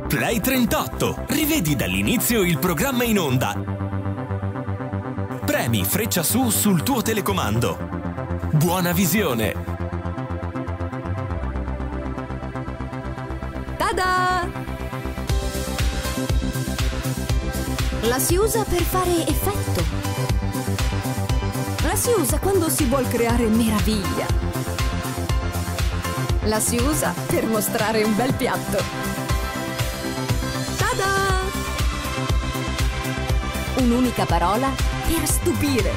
Play 38. Rivedi dall'inizio il programma in onda. Premi freccia su sul tuo telecomando. Buona visione. Tada! La si usa per fare effetto. La si usa quando si vuol creare meraviglia. La si usa per mostrare un bel piatto. Tada! Un'unica parola per stupire.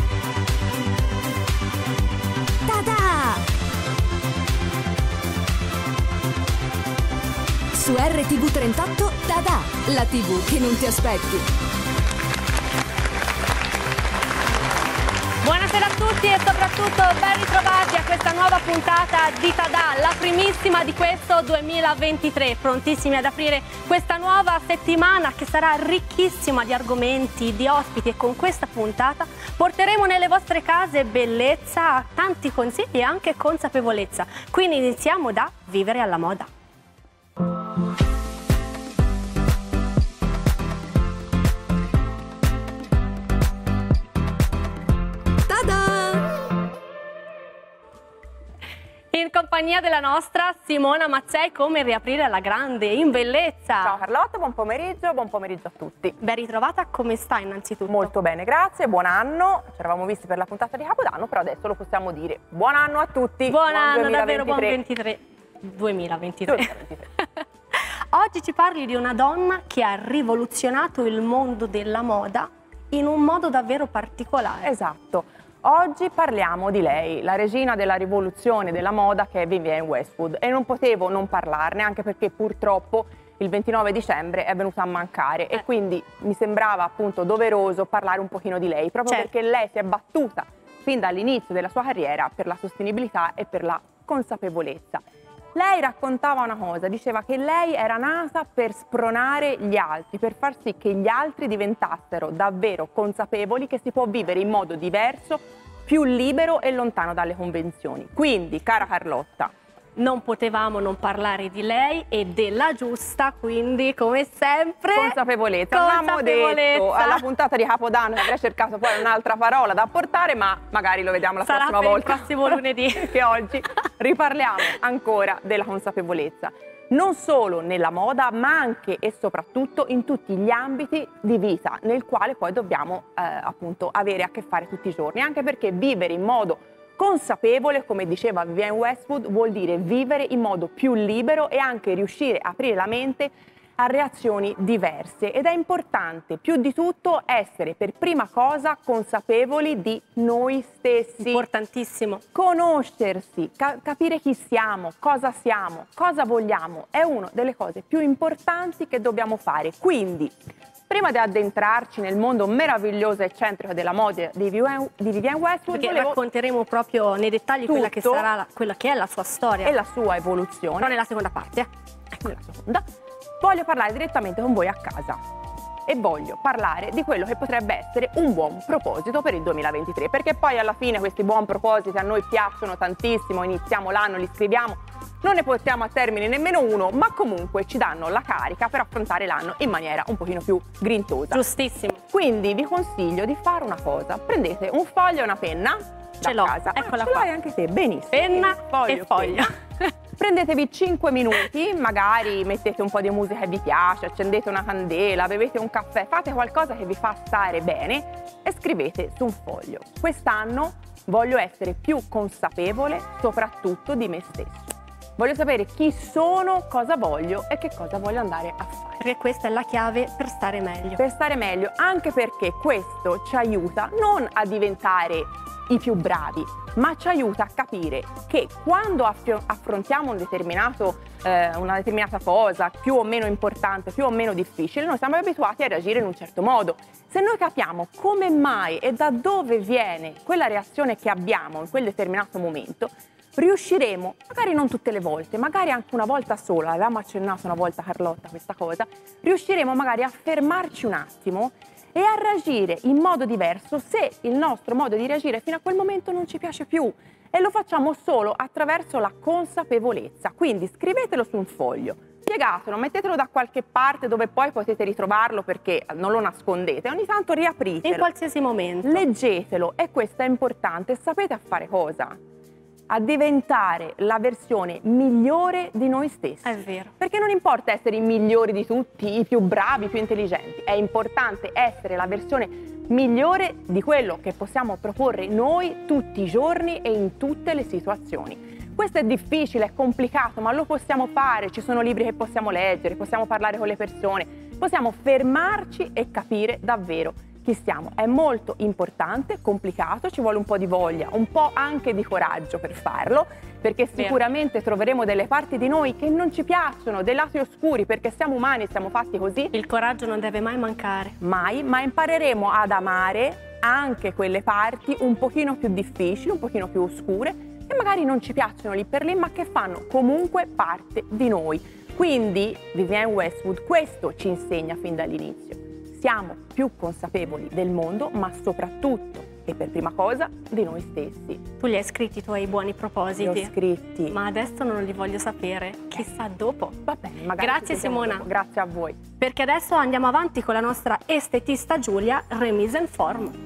Tada! Su RTV 38, tada! La TV che non ti aspetti. Buonasera a tutti e soprattutto ben ritrovati a questa nuova puntata di Tada, la primissima di questo 2023, prontissimi ad aprire questa nuova settimana che sarà ricchissima di argomenti, di ospiti, e con questa puntata porteremo nelle vostre case bellezza, tanti consigli e anche consapevolezza. Quindi iniziamo da vivere alla moda. In compagnia della nostra Simona Mazzei, come riaprire alla grande, in bellezza. Ciao Carlotta, buon pomeriggio a tutti. Ben ritrovata, come stai innanzitutto? Molto bene, grazie, buon anno. Ci eravamo visti per la puntata di Capodanno, però adesso lo possiamo dire. Buon anno a tutti. Buon anno, davvero buon 2023. Oggi ci parli di una donna che ha rivoluzionato il mondo della moda in un modo davvero particolare. Esatto. Oggi parliamo di lei, la regina della rivoluzione della moda, che è Vivienne Westwood, e non potevo non parlarne, anche perché purtroppo il 29 dicembre è venuta a mancare e quindi mi sembrava appunto doveroso parlare un pochino di lei, proprio perché lei si è battuta fin dall'inizio della sua carriera per la sostenibilità e per la consapevolezza. Lei raccontava una cosa, diceva che lei era nata per spronare gli altri, per far sì che gli altri diventassero davvero consapevoli che si può vivere in modo diverso, più libero e lontano dalle convenzioni. Quindi, cara Carlotta, non potevamo non parlare di lei e della giusta, quindi come sempre consapevolezza. Avevamo detto alla puntata di Capodanno che avrei cercato poi un'altra parola da apportare, ma magari lo vediamo la prossima volta. Il prossimo lunedì. Che oggi riparliamo ancora della consapevolezza. Non solo nella moda, ma anche e soprattutto in tutti gli ambiti di vita nel quale poi dobbiamo appunto avere a che fare tutti i giorni, anche perché vivere in modo consapevole, come diceva Vivienne Westwood, vuol dire vivere in modo più libero e anche riuscire a aprire la mente a reazioni diverse, ed è importante più di tutto essere per prima cosa consapevoli di noi stessi. Importantissimo. Conoscersi, capire chi siamo, cosa vogliamo, è una delle cose più importanti che dobbiamo fare. Quindi, prima di addentrarci nel mondo meraviglioso e eccentrico della moda di Vivienne Westwood, perché racconteremo proprio nei dettagli quella che sarà quella che è la sua storia e la sua evoluzione. Però nella seconda parte. Nella seconda voglio parlare direttamente con voi a casa e voglio parlare di quello che potrebbe essere un buon proposito per il 2023, perché poi alla fine questi buoni propositi a noi piacciono tantissimo, iniziamo l'anno, li scriviamo, non ne portiamo a termine nemmeno uno, ma comunque ci danno la carica per affrontare l'anno in maniera un pochino più grintosa. Giustissimo. Quindi vi consiglio di fare una cosa: prendete un foglio e una penna ce l'ho, casa. Eccola ce l'hai anche te, benissimo. Penna e foglio. Prendetevi 5 minuti, magari mettete un po' di musica che vi piace, accendete una candela, bevete un caffè, fate qualcosa che vi fa stare bene e scrivete su un foglio: quest'anno voglio essere più consapevole soprattutto di me stesso. Voglio sapere chi sono, cosa voglio e che cosa voglio andare a fare. Perché questa è la chiave per stare meglio. Per stare meglio, anche perché questo ci aiuta non a diventare i più bravi, ma ci aiuta a capire che quando affrontiamo una determinata cosa, più o meno importante, più o meno difficile, noi siamo abituati a reagire in un certo modo. Se noi capiamo come mai e da dove viene quella reazione che abbiamo in quel determinato momento, riusciremo, magari non tutte le volte, magari anche una volta sola, avevamo accennato una volta Carlotta questa cosa, riusciremo magari a fermarci un attimo e a reagire in modo diverso se il nostro modo di reagire fino a quel momento non ci piace più, e lo facciamo solo attraverso la consapevolezza. Quindi scrivetelo su un foglio: piegatelo, mettetelo da qualche parte dove poi potete ritrovarlo perché non lo nascondete, ogni tanto riapritelo. In qualsiasi momento. Leggetelo, e questo è importante. Sapete a fare cosa? A diventare la versione migliore di noi stessi. È vero. Perché non importa essere i migliori di tutti, i più bravi, i più intelligenti, è importante essere la versione migliore di quello che possiamo proporre noi tutti i giorni e in tutte le situazioni. Questo è difficile, è complicato, ma lo possiamo fare, ci sono libri che possiamo leggere, possiamo parlare con le persone, possiamo fermarci e capire davvero chi siamo. È molto importante, complicato, ci vuole un po' di voglia, un po' anche di coraggio per farlo, perché sicuramente troveremo delle parti di noi che non ci piacciono, dei lati oscuri, perché siamo umani, siamo fatti così. Il coraggio non deve mai mancare. Mai, ma impareremo ad amare anche quelle parti un pochino più difficili, un pochino più oscure, che magari non ci piacciono lì per lì, ma che fanno comunque parte di noi. Quindi Vivienne Westwood questo ci insegna fin dall'inizio. Siamo più consapevoli del mondo, ma soprattutto e per prima cosa di noi stessi. Tu li hai scritti i tuoi buoni propositi? Li ho scritti. Ma adesso non li voglio sapere, chissà dopo. Va bene, magari Grazie Simona. Dopo. Grazie a voi. Perché adesso andiamo avanti con la nostra estetista Giulia, remise en forme.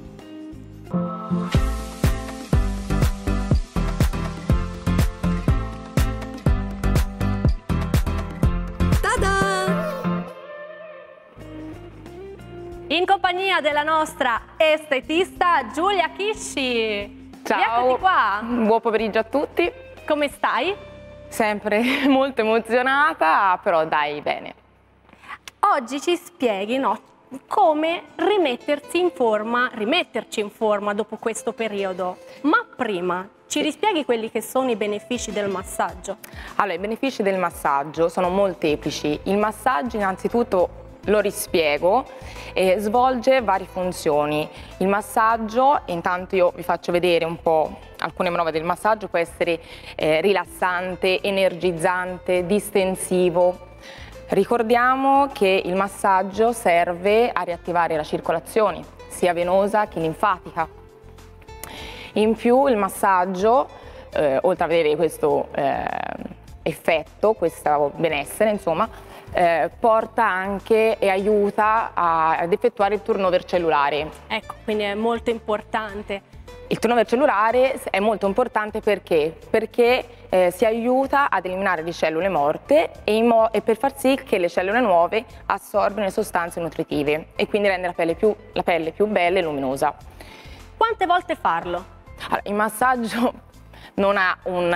In compagnia della nostra estetista Giulia Chisci. Ciao, eccoci qua. Buon pomeriggio a tutti. Come stai? Sempre molto emozionata, però dai, bene. Oggi ci spieghi, no, come rimetterci in forma dopo questo periodo. Ma prima ci rispieghi quelli che sono i benefici del massaggio? Allora, i benefici del massaggio sono molteplici. Il massaggio innanzitutto lo rispiego, svolge varie funzioni. Il massaggio, intanto io vi faccio vedere un po' alcune manovre del massaggio, può essere rilassante, energizzante, distensivo. Ricordiamo che il massaggio serve a riattivare la circolazione, sia venosa che linfatica. In più il massaggio, oltre ad avere questo effetto, questo benessere, insomma, porta anche e aiuta ad effettuare il turnover cellulare. Ecco, quindi è molto importante. Il turnover cellulare è molto importante perché si aiuta ad eliminare le cellule morte e per far sì che le cellule nuove assorbono le sostanze nutritive e quindi rende la pelle più bella e luminosa. Quante volte farlo? Allora, il massaggio non ha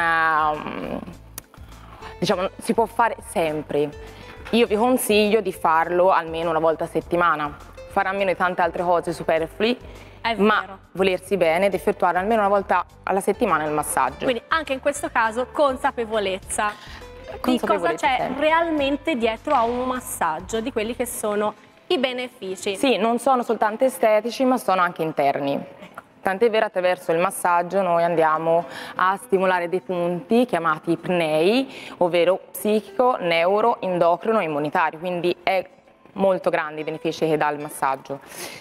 diciamo, si può fare sempre. Io vi consiglio di farlo almeno una volta a settimana, fare a meno di tante altre cose superflui, ma volersi bene ed effettuare almeno una volta alla settimana il massaggio. Quindi anche in questo caso consapevolezza di cosa c'è realmente dietro a un massaggio, di quelli che sono i benefici. Sì, non sono soltanto estetici, ma sono anche interni. Tant'è vero, attraverso il massaggio noi andiamo a stimolare dei punti chiamati PNEI, ovvero psichico, neuro, endocrino e immunitario, quindi è molto grande i benefici che dà il massaggio.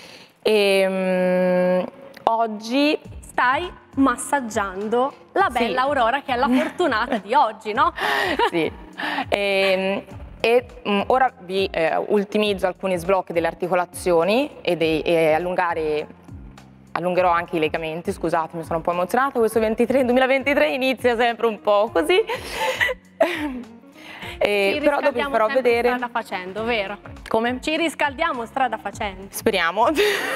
Oggi stai massaggiando la bella Aurora, che è la fortunata di oggi, no? Sì. Ora vi ultimizzo alcuni sblocchi delle articolazioni e allungherò anche i legamenti. Scusatemi, sono un po' emozionata, questo 2023 inizia sempre un po' così. Però dopo vi farò vedere strada facendo, vero? Come? Ci riscaldiamo strada facendo. Speriamo.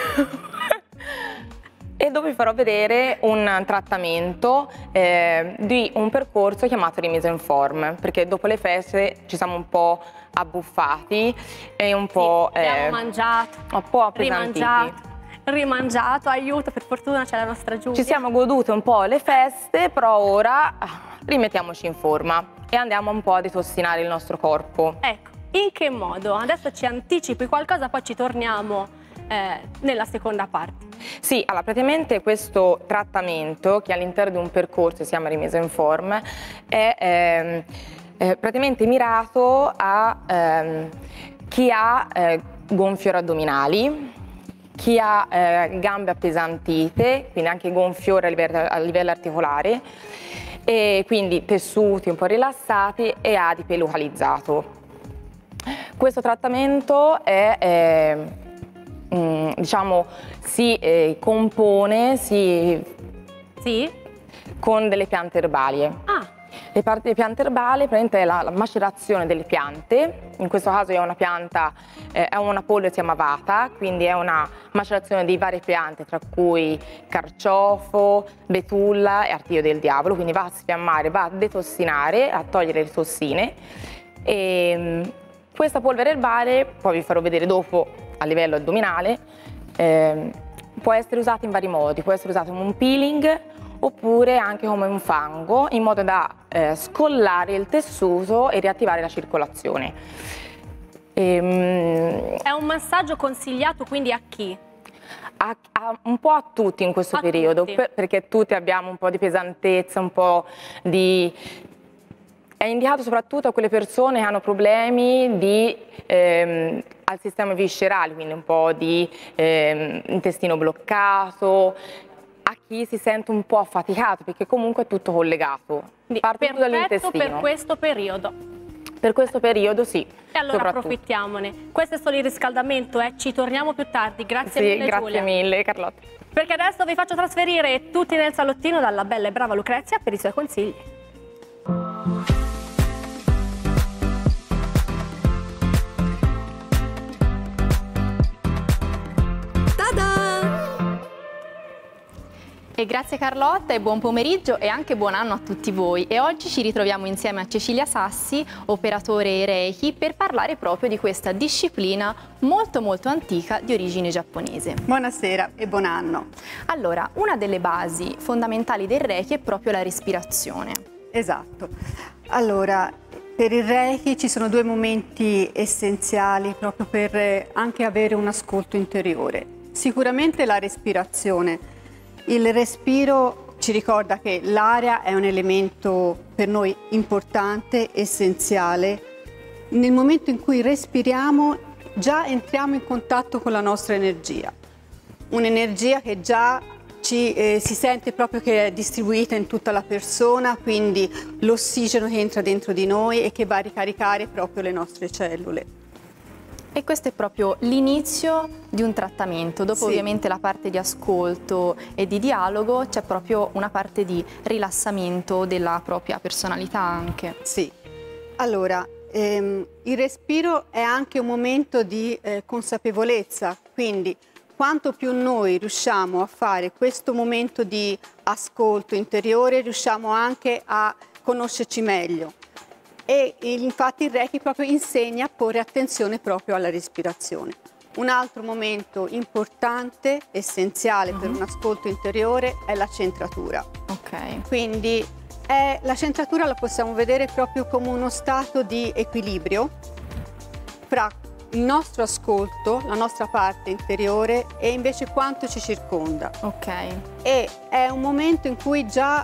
E dopo vi farò vedere un trattamento di un percorso chiamato remise en forme, perché dopo le feste ci siamo un po' abbuffati e un po' abbiamo mangiato, un po' appesantiti. Rimangiato, aiuto, per fortuna c'è la nostra Giulia. Ci siamo godute un po' le feste, però ora rimettiamoci in forma e andiamo un po' a detossinare il nostro corpo. Ecco, in che modo? Adesso ci anticipi qualcosa, poi ci torniamo nella seconda parte. Sì, allora praticamente questo trattamento, che all'interno di un percorso si chiama remise en forme, è praticamente mirato a chi ha gonfiore addominali, chi ha gambe appesantite, quindi anche gonfiore a livello articolare, e quindi tessuti un po' rilassati e adipe localizzato. Questo trattamento diciamo, si compone con delle piante erbali. Le piante erbali praticamente è la macerazione delle piante, in questo caso è una pianta, è una polvere si chiama vata, quindi è una macerazione di varie piante, tra cui carciofo, betulla e artiglio del diavolo, quindi va a sfiammare, va a detossinare, a togliere le tossine. E questa polvere erbale, poi vi farò vedere dopo a livello addominale, può essere usata in vari modi, può essere usata come un peeling, oppure anche come un fango, in modo da scollare il tessuto e riattivare la circolazione. È un massaggio consigliato quindi a chi? Un po' a tutti in questo periodo, perché tutti abbiamo un po' di pesantezza, un po' di... È indicato soprattutto a quelle persone che hanno problemi al sistema viscerale, quindi un po' di intestino bloccato, a chi si sente un po' affaticato, perché comunque è tutto collegato. Parte tutto dall'intestino. Per questo periodo. Per questo periodo sì. E allora approfittiamone. Questo è solo il riscaldamento, ci torniamo più tardi. Grazie mille Giulia. Grazie mille Carlotta. Perché adesso vi faccio trasferire tutti nel salottino dalla bella e brava Lucrezia per i suoi consigli. E grazie Carlotta e buon pomeriggio e anche buon anno a tutti voi. E oggi ci ritroviamo insieme a Cecilia Sassi, operatore Reiki, per parlare proprio di questa disciplina molto antica di origine giapponese. Buonasera e buon anno. Allora, una delle basi fondamentali del Reiki è proprio la respirazione. Esatto. Allora, per il Reiki ci sono due momenti essenziali proprio per anche avere un ascolto interiore. Sicuramente la respirazione. Il respiro ci ricorda che l'aria è un elemento per noi importante, essenziale. Nel momento in cui respiriamo già entriamo in contatto con la nostra energia. Un'energia che già si sente proprio che è distribuita in tutta la persona, quindi l'ossigeno che entra dentro di noi e che va a ricaricare proprio le nostre cellule. E questo è proprio l'inizio di un trattamento. Dopo ovviamente la parte di ascolto e di dialogo c'è proprio una parte di rilassamento della propria personalità anche. Sì, allora il respiro è anche un momento di consapevolezza, quindi quanto più noi riusciamo a fare questo momento di ascolto interiore, riusciamo anche a conoscerci meglio. E infatti il Reiki proprio insegna a porre attenzione proprio alla respirazione. Un altro momento importante, essenziale per un ascolto interiore è la centratura. Quindi la centratura la possiamo vedere proprio come uno stato di equilibrio fra il nostro ascolto, la nostra parte interiore e invece quanto ci circonda. E è un momento in cui già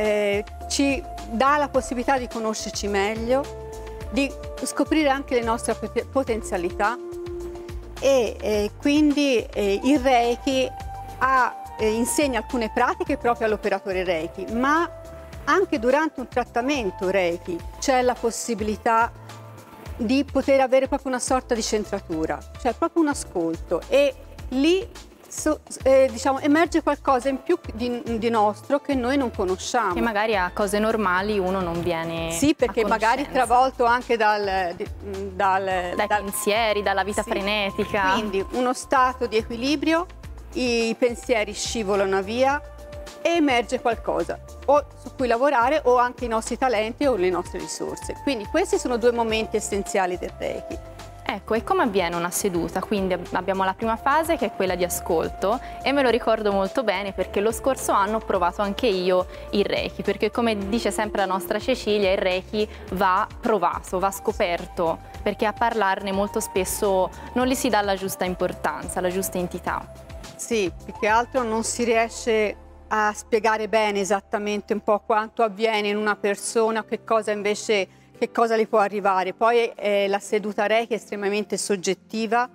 ci dà la possibilità di conoscerci meglio, di scoprire anche le nostre potenzialità e quindi il Reiki insegna alcune pratiche proprio all'operatore Reiki, ma anche durante un trattamento Reiki c'è la possibilità di poter avere proprio una sorta di centratura, cioè proprio un ascolto e lì diciamo, emerge qualcosa in più di nostro che noi non conosciamo. Che magari a cose normali uno non viene Sì, perché magari travolto anche dai pensieri, dalla vita frenetica. Quindi uno stato di equilibrio, i pensieri scivolano via e emerge qualcosa o su cui lavorare o anche i nostri talenti o le nostre risorse. Quindi questi sono due momenti essenziali del Reiki. Ecco, e come avviene una seduta? Quindi abbiamo la prima fase che è quella di ascolto e me lo ricordo molto bene perché lo scorso anno ho provato anche io il Reiki, perché come dice sempre la nostra Cecilia, il Reiki va provato, va scoperto, perché a parlarne molto spesso non gli si dà la giusta importanza, la giusta entità. Sì, più che altro non si riesce a spiegare bene esattamente un po' quanto avviene in una persona, che cosa invece... che cosa le può arrivare. Poi la seduta Reiki è estremamente soggettiva,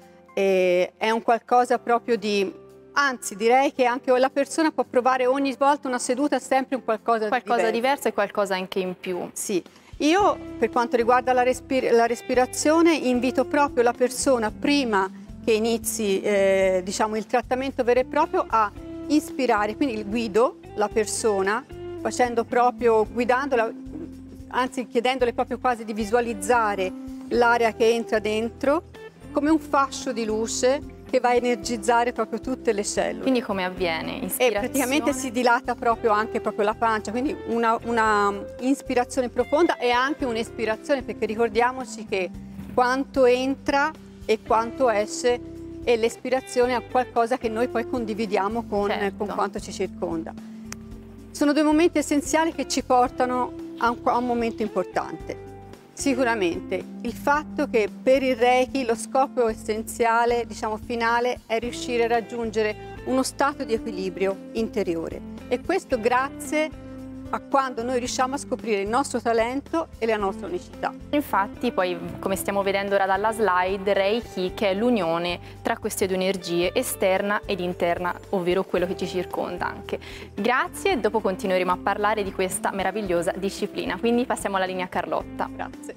è un qualcosa proprio di, anzi direi che anche la persona può provare ogni volta una seduta sempre un qualcosa di diverso e qualcosa anche in più. Sì, Io, per quanto riguarda la respirazione, invito proprio la persona, prima che inizi diciamo, il trattamento vero e proprio, a inspirare. Quindi guido la persona, guidandola, anzi chiedendole proprio quasi di visualizzare l'aria che entra dentro come un fascio di luce che va a energizzare proprio tutte le cellule. Quindi come avviene? E praticamente si dilata proprio la pancia, quindi una inspirazione profonda e anche un'espirazione, perché ricordiamoci che quanto entra e quanto esce, e l'espirazione è qualcosa che noi poi condividiamo con quanto ci circonda. Sono due momenti essenziali che ci portano a un momento importante. Sicuramente il fatto che per il Reiki lo scopo essenziale, diciamo finale, è riuscire a raggiungere uno stato di equilibrio interiore, e questo grazie a quando noi riusciamo a scoprire il nostro talento e la nostra unicità. Infatti poi, come stiamo vedendo ora dalla slide, Reiki, che è l'unione tra queste due energie, esterna ed interna, ovvero quello che ci circonda anche. Grazie, dopo continueremo a parlare di questa meravigliosa disciplina, quindi passiamo alla linea a Carlotta. Grazie.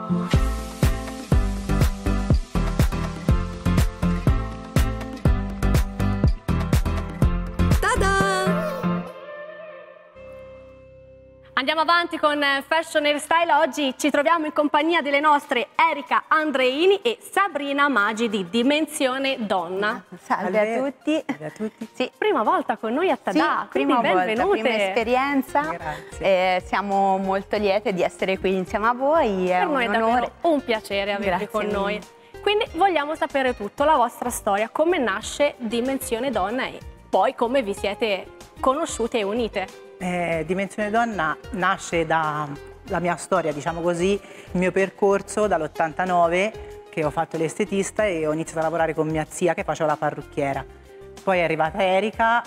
Andiamo avanti con Fashion Hairstyle. Oggi ci troviamo in compagnia delle nostre Erika Andreini e Sabrina Maggi di Dimensione Donna. Salve a tutti. Salve a tutti. Sì, prima volta con noi a Tadà, Sì, quindi prima benvenute. volta, prima esperienza. Grazie. Siamo molto liete di essere qui insieme a voi. È Per noi è un davvero onore. un piacere avervi Grazie con noi. mille. Quindi vogliamo sapere tutto, la vostra storia, come nasce Dimensione Donna e poi come vi siete conosciute e unite. Dimensione Donna nasce dalla mia storia, diciamo così, il mio percorso dall'89, che ho fatto l'estetista e ho iniziato a lavorare con mia zia che faceva la parrucchiera. Poi è arrivata Erika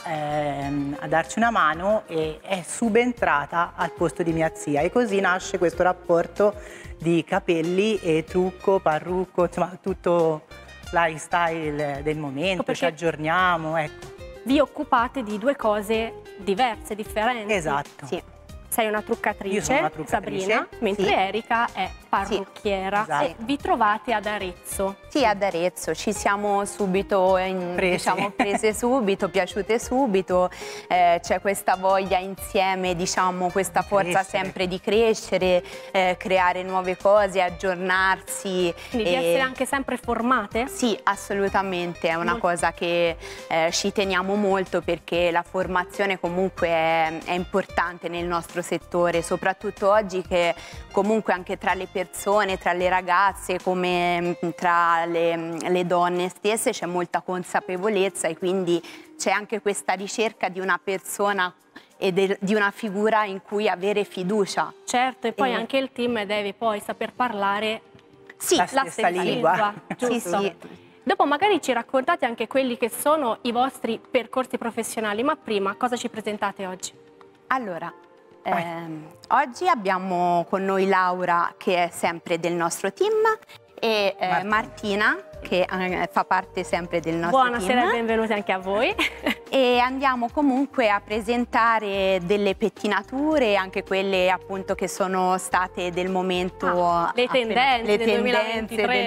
a darci una mano e è subentrata al posto di mia zia, e così nasce questo rapporto di capelli e trucco, parrucco, insomma tutto lifestyle del momento, Perché ci aggiorniamo, ecco. vi occupate di due cose diverse, differenti. Esatto. Sì. Sei una truccatrice, Io sono una truccatrice, Sabrina, mentre sì. Erika è parrucchiera. Esatto. E vi trovate ad Arezzo. Sì, ad Arezzo ci siamo subito prese subito, piaciute subito, c'è questa voglia insieme, diciamo, questa forza sempre di crescere, creare nuove cose, aggiornarsi. Quindi di essere anche sempre formate? Sì, assolutamente, è una cosa che ci teniamo molto, perché la formazione comunque è importante nel nostro settore, soprattutto oggi che comunque anche tra le persone, tra le ragazze, come tra le donne stesse c'è molta consapevolezza, e quindi c'è anche questa ricerca di una persona e di una figura in cui avere fiducia. Certo, e poi anche il team deve poi saper parlare Sì, la stessa lingua, giusto? Sì. Dopo magari ci raccontate anche quelli che sono i vostri percorsi professionali, ma prima cosa ci presentate oggi? Allora, oggi abbiamo con noi Laura, che è sempre del nostro team, e Martina, che fa parte sempre del nostro team. Buonasera e benvenuti anche a voi. E andiamo comunque a presentare delle pettinature, anche quelle appunto che sono state del momento, le tendenze del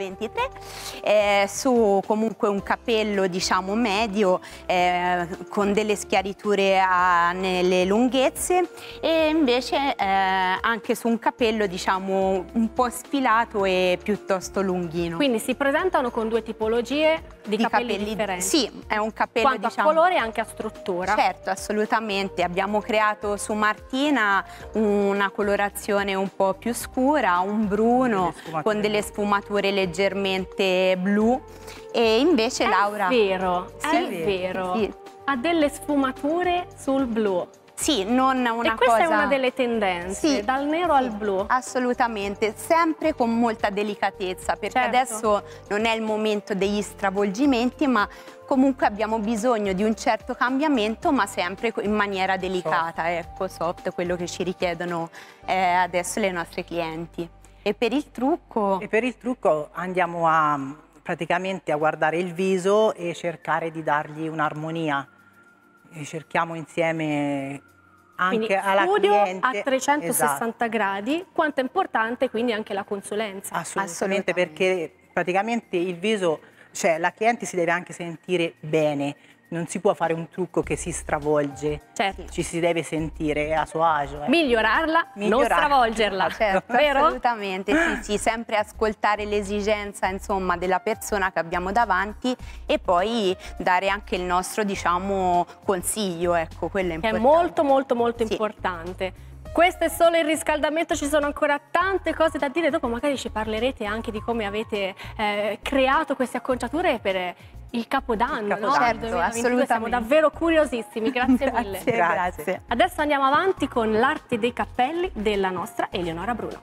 2023, su comunque un cappello, diciamo, medio, con delle schiariture nelle lunghezze, e invece anche su un cappello, diciamo, un po' sfilato e piuttosto lunghino. Quindi si presentano con due tipologie di capelli differenti. Sì, è un cappello, quanto diciamo, a colore e anche a struttura. Certo, assolutamente. Abbiamo creato su Martina una colorazione un po' più scura, un bruno con delle sfumature leggermente blu, e invece Laura... È vero, Sì, è vero. Sì. Ha delle sfumature sul blu. Sì, non una cosa... E questa è una delle tendenze, Sì, dal nero al blu. Assolutamente, sempre con molta delicatezza, perché Certo. adesso non è il momento degli stravolgimenti, ma comunque abbiamo bisogno di un certo cambiamento, ma sempre in maniera delicata, ecco, soft, quello che ci richiedono adesso le nostre clienti. E per il trucco? E per il trucco andiamo praticamente a guardare il viso e cercare di dargli un'armonia. E cerchiamo insieme anche quindi alla studio cliente. a 360 Esatto. gradi, quanto è importante quindi anche la consulenza. Assolutamente, perché praticamente il viso, cioè la cliente si deve anche sentire bene, non si può fare un trucco che si stravolge, Certo. ci si deve sentire a suo agio. Migliorarla, non stravolgerla, Certo, vero? assolutamente, sì, sempre ascoltare l'esigenza, insomma, della persona che abbiamo davanti e poi dare anche il nostro, diciamo, consiglio, ecco, quello è Che è importante. molto importante. Questo è solo il riscaldamento, ci sono ancora tante cose da dire, dopo magari ci parlerete anche di come avete creato queste acconciature per il Capodanno, no? Certo, Del 2022. Siamo assolutamente. davvero curiosissimi, grazie mille. Grazie. Adesso andiamo avanti con l'arte dei cappelli della nostra Eleonora Bruno.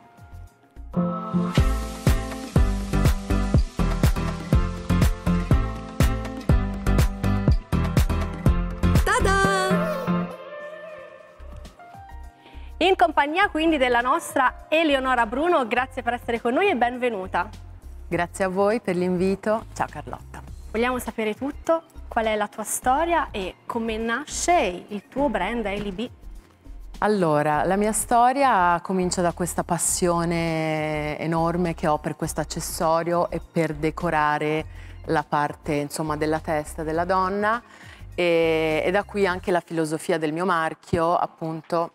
In compagnia quindi della nostra Eleonora Bruno, grazie per essere con noi e benvenuta. Grazie a voi per l'invito. Ciao Carlotta. Vogliamo sapere tutto, qual è la tua storia e come nasce il tuo brand Eli B. Allora, la mia storia comincia da questa passione enorme che ho per questo accessorio e per decorare la parte, insomma, della testa della donna e da qui anche la filosofia del mio marchio, appunto.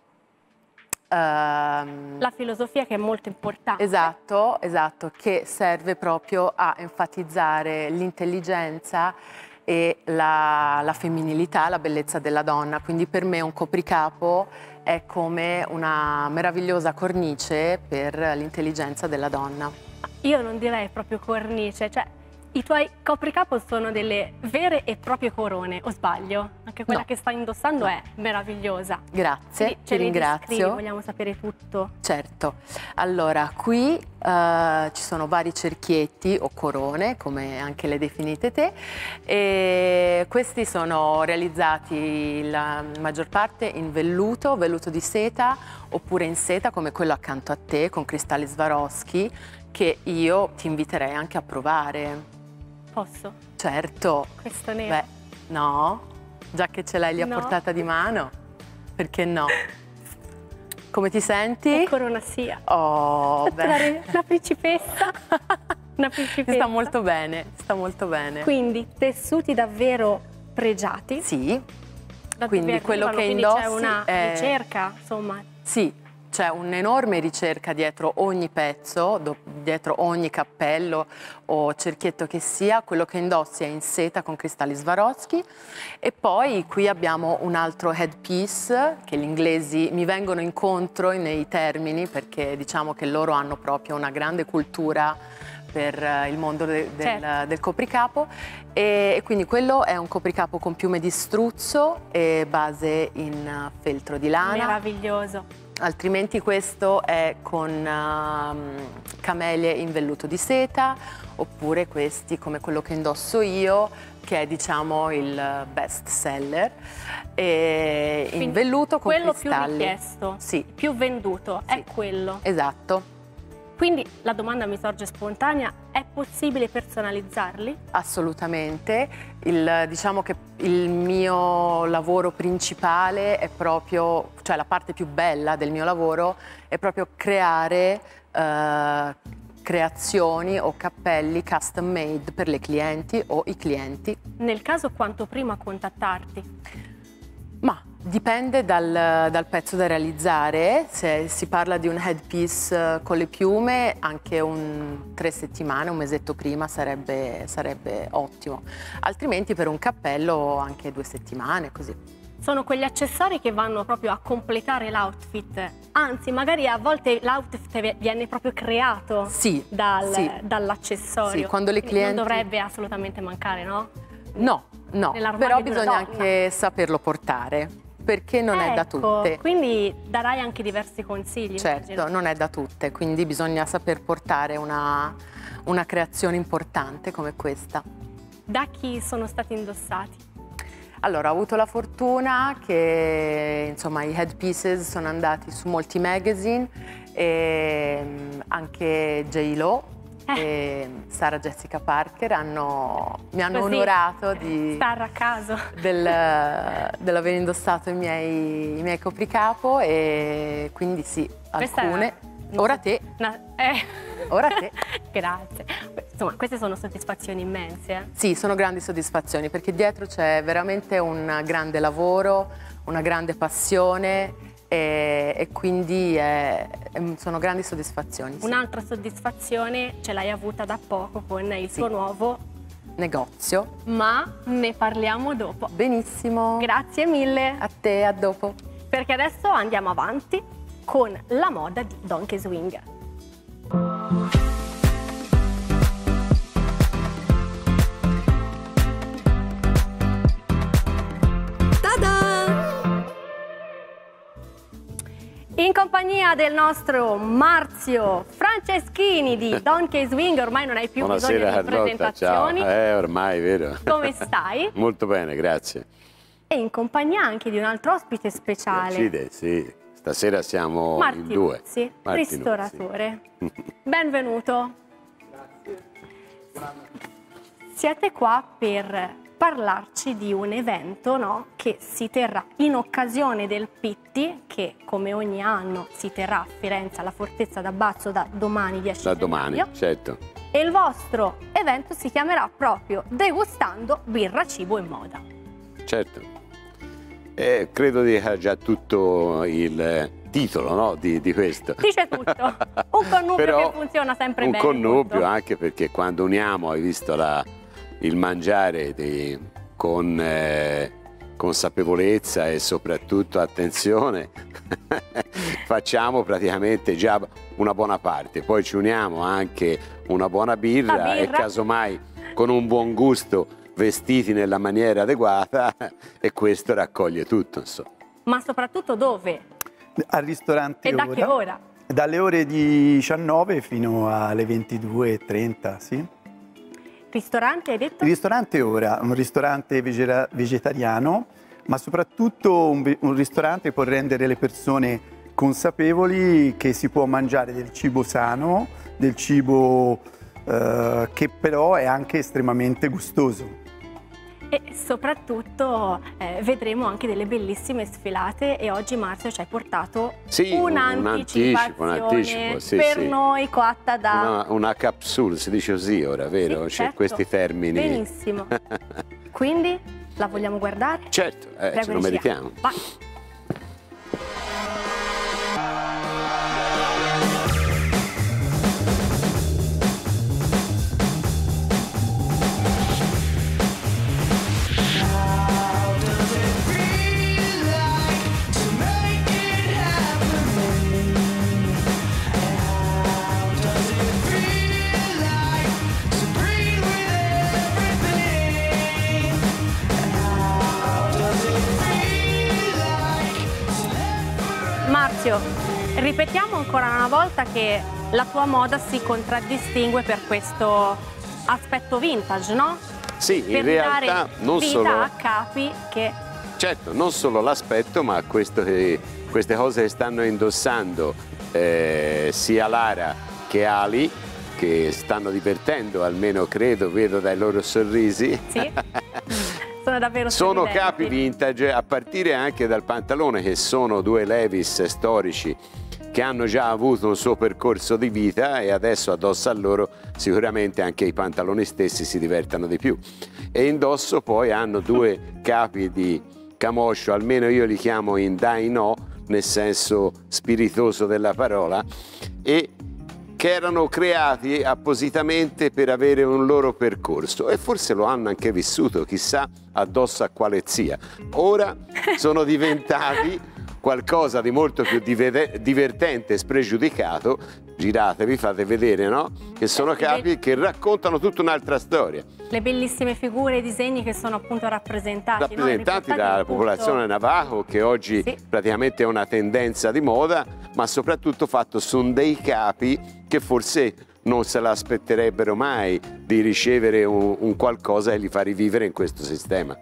La filosofia che è molto importante. Esatto, che serve proprio a enfatizzare l'intelligenza e la femminilità, la bellezza della donna. Quindi per me un copricapo è come una meravigliosa cornice per l'intelligenza della donna. Io non direi proprio cornice, cioè i tuoi copricapo sono delle vere e proprie corone, o sbaglio? Anche quella che stai indossando è meravigliosa. Grazie, Quindi ti ringrazio. Vogliamo sapere tutto. Certo, allora qui ci sono vari cerchietti o corone, come anche le definite te, e questi sono realizzati la maggior parte in velluto di seta oppure in seta come quello accanto a te con cristalli Swarovski che io ti inviterei anche a provare. Posso? Certo. Questo nero? Beh, no, già che ce l'hai lì a portata di mano, perché no? Come ti senti? Che corona sia. Oh, beh. La principessa. Una principessa. Sta molto bene, sta molto bene. Quindi tessuti davvero pregiati. Sì. Da Quindi dove quello che quindi indossi c'è una è... ricerca, insomma. Sì. C'è un'enorme ricerca dietro ogni pezzo, dietro ogni cappello o cerchietto che sia, quello che indossi è in seta con cristalli Swarovski e poi qui abbiamo un altro headpiece che gli inglesi mi vengono incontro nei termini perché diciamo che loro hanno proprio una grande cultura per il mondo del copricapo e quindi quello è un copricapo con piume di struzzo e base in feltro di lana. Meraviglioso. Altrimenti questo è con camelie in velluto di seta oppure questi come quello che indosso io che è diciamo il best seller in velluto con quello cristalli. Più richiesto, sì. Più venduto, sì. È quello. Esatto. Quindi la domanda mi sorge spontanea, è possibile personalizzarli? Assolutamente, diciamo che il mio lavoro principale è proprio, cioè la parte più bella del mio lavoro è proprio creare creazioni o cappelli custom made per le clienti o i clienti. Nel caso quanto prima contattarti? Ma dipende dal pezzo da realizzare, se si parla di un headpiece con le piume anche 3 settimane, un mesetto prima sarebbe ottimo, altrimenti per un cappello anche 2 settimane così. Sono quegli accessori che vanno proprio a completare l'outfit, anzi magari a volte l'outfit viene proprio creato dall'accessorio. Sì, quando le clienti... Non dovrebbe assolutamente mancare, no? No, però bisogna anche saperlo portare, perché non è da tutte. Quindi darai anche diversi consigli. Certo, immagino. Non è da tutte, quindi bisogna saper portare una creazione importante come questa. Da chi sono stati indossati? Allora, ho avuto la fortuna che insomma, i headpieces sono andati su molti magazine e anche J.Lo. e Sara Jessica Parker mi hanno Così, onorato di star a caso dell'aver indossato i miei copricapo, e quindi sì, alcune. Ora te. Ora te. Grazie. Insomma, queste sono soddisfazioni immense. Sì, sono grandi soddisfazioni, perché dietro c'è veramente un grande lavoro, una grande passione, e quindi sono grandi soddisfazioni. Sì. Un'altra soddisfazione ce l'hai avuta da poco con il tuo nuovo negozio, ma ne parliamo dopo. Benissimo. Grazie mille. A te, a dopo. Perché adesso andiamo avanti con la moda di Donkey Swing. In compagnia del nostro Marzio Franceschini di Donkey Swing, ormai non hai più bisogno di presentazioni. Ciao, ormai, vero. Come stai? Molto bene, grazie. E in compagnia anche di un altro ospite speciale. Sì, stasera siamo in due. Sì, ristoratore. Sì. Benvenuto. Grazie. Siete qua per parlarci di un evento, no, che si terrà in occasione del Pitti, che come ogni anno si terrà a Firenze alla Fortezza d'Abbazzo da domani 10 Da domani, gennaio. certo. E il vostro evento si chiamerà proprio Degustando birra, cibo e moda. Certo. Credo di aver già tutto il titolo, no, di questo. Dice tutto. Un connubio Però che funziona sempre bene. Un connubio anche perché quando uniamo, hai visto il mangiare con consapevolezza e soprattutto attenzione, facciamo praticamente già una buona parte. Poi ci uniamo anche una buona birra e casomai con un buon gusto, vestiti nella maniera adeguata, e questo raccoglie tutto, insomma. Ma soprattutto dove? Al ristorante E da che ora? Dalle ore 19 fino alle 22:30, sì. Ristorante, hai detto? Il ristorante ora, un ristorante vegetariano, ma soprattutto un ristorante che può rendere le persone consapevoli che si può mangiare del cibo sano, del cibo che però è anche estremamente gustoso. E soprattutto vedremo anche delle bellissime sfilate, e oggi Marzio ci hai portato un'anticipazione per noi coatta da... Una capsule, si dice così ora, vero? Sì, C'è certo. questi termini. Benissimo. Quindi la vogliamo guardare? Certo, Prego, ce lo regia. meritiamo. Vai. Marzio, ripetiamo ancora una volta che la tua moda si contraddistingue per questo aspetto vintage, no? Sì, per in realtà dare non vita solo... a capi che... Certo, non solo l'aspetto, ma queste cose che stanno indossando sia Lara che Ali, che stanno divertendo, almeno credo, vedo dai loro sorrisi. Sì. Sono davvero Sono sorridenti. capi vintage, a partire anche dal pantalone, che sono due Levi's storici che hanno già avuto un suo percorso di vita, e adesso addosso a loro sicuramente anche i pantaloni stessi si divertano di più. E indosso poi hanno due capi di camoscio, almeno io li chiamo in dai-no, nel senso spiritoso della parola, e che erano creati appositamente per avere un loro percorso, e forse lo hanno anche vissuto, chissà addosso a quale zia. Ora sono diventati qualcosa di molto più divertente e spregiudicato. Giratevi, fate vedere, no? Che sono capi che raccontano tutta un'altra storia. Le bellissime figure e disegni che sono appunto rappresentati Dalla popolazione Navajo, che oggi praticamente è una tendenza di moda, ma soprattutto fatto su dei capi che forse non se l'aspetterebbero mai di ricevere un qualcosa che li fa rivivere in questo sistema.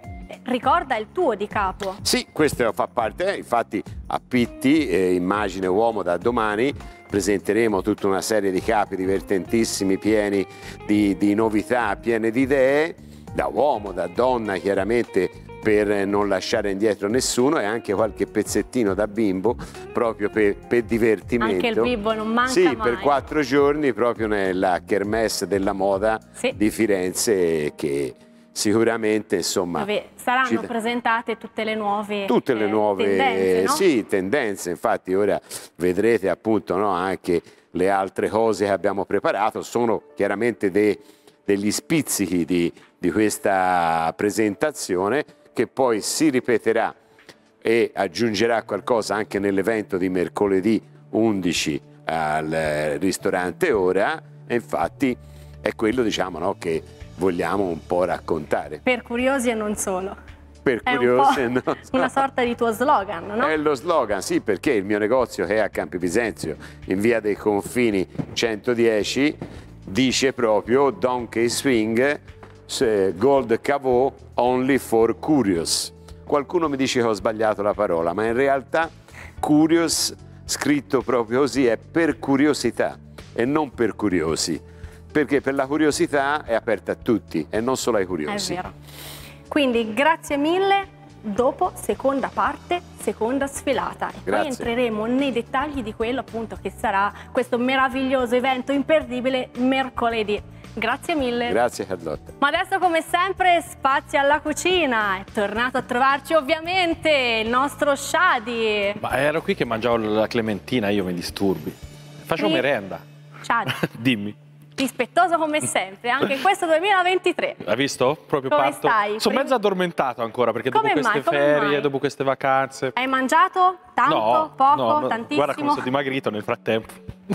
ricorda il tuo di capo. Sì, questo fa parte, infatti a Pitti, immagine uomo da domani, presenteremo tutta una serie di capi divertentissimi, pieni di novità, pieni di idee, da uomo, da donna chiaramente, per non lasciare indietro nessuno, e anche qualche pezzettino da bimbo proprio per divertimento. Anche il bimbo non manca sì, mai. per 4 giorni proprio nella Kermesse della moda di Firenze, che sicuramente insomma dove saranno presentate tutte le nuove tendenze, no? Sì, tendenze. Infatti ora vedrete appunto, no, anche le altre cose che abbiamo preparato. Sono chiaramente degli spizzichi di questa presentazione, che poi si ripeterà e aggiungerà qualcosa anche nell'evento di mercoledì 11 al ristorante Ora, e infatti è quello, diciamo, no, che vogliamo un po' raccontare. Per curiosi e non solo. Per curiosi e non solo. Una sorta di tuo slogan, no? È lo slogan, sì, perché il mio negozio, che è a Campi Bisenzio, in via dei Confini 110, dice proprio Donkey Swing Gold Caveau Only for Curious. Qualcuno mi dice che ho sbagliato la parola, ma in realtà Curious, scritto proprio così, è per curiosità e non per curiosi, perché per la curiosità è aperta a tutti e non solo ai curiosi. È vero. Quindi grazie mille. Dopo, seconda parte, seconda sfilata, e poi entreremo nei dettagli di quello appunto che sarà questo meraviglioso evento imperdibile mercoledì. Grazie mille. Grazie Carlotta. Ma adesso, come sempre, spazio alla cucina. È tornato a trovarci ovviamente il nostro Shadi. Ma ero qui che mangiavo la clementina, io mi disturbi. Faccio merenda. Shadi. Dimmi. Rispettoso come sempre, anche in questo 2023. Hai visto? Proprio come parto. Stai? Sono mezzo addormentato ancora, perché Come dopo queste mai? ferie, dopo queste vacanze. Hai mangiato? Tanto? No, poco? no, Tantissimo? Guarda come sono dimagrito nel frattempo.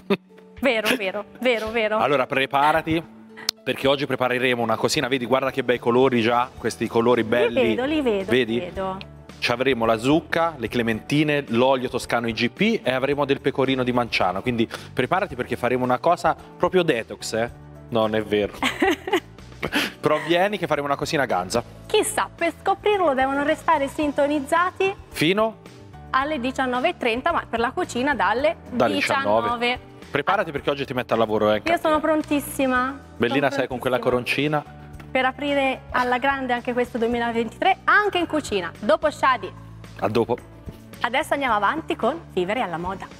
Vero. Allora preparati, perché oggi prepareremo una cosina. Vedi, guarda che bei colori già, questi colori belli. Li vedo. Vedi? Ci avremo la zucca, le clementine, l'olio toscano IGP e avremo del pecorino di Manciano. Quindi preparati, perché faremo una cosa proprio detox, No, non è vero. Però vieni che faremo una cosina ganza. Chissà, per scoprirlo devono restare sintonizzati fino alle 19:30, ma per la cucina dalle 19. Preparati, perché oggi ti metto al lavoro. Io sono prontissima. Bellina, sei con quella coroncina. Per aprire alla grande anche questo 2023, anche in cucina. Dopo Shadi. A dopo. Adesso andiamo avanti con Vivere alla moda.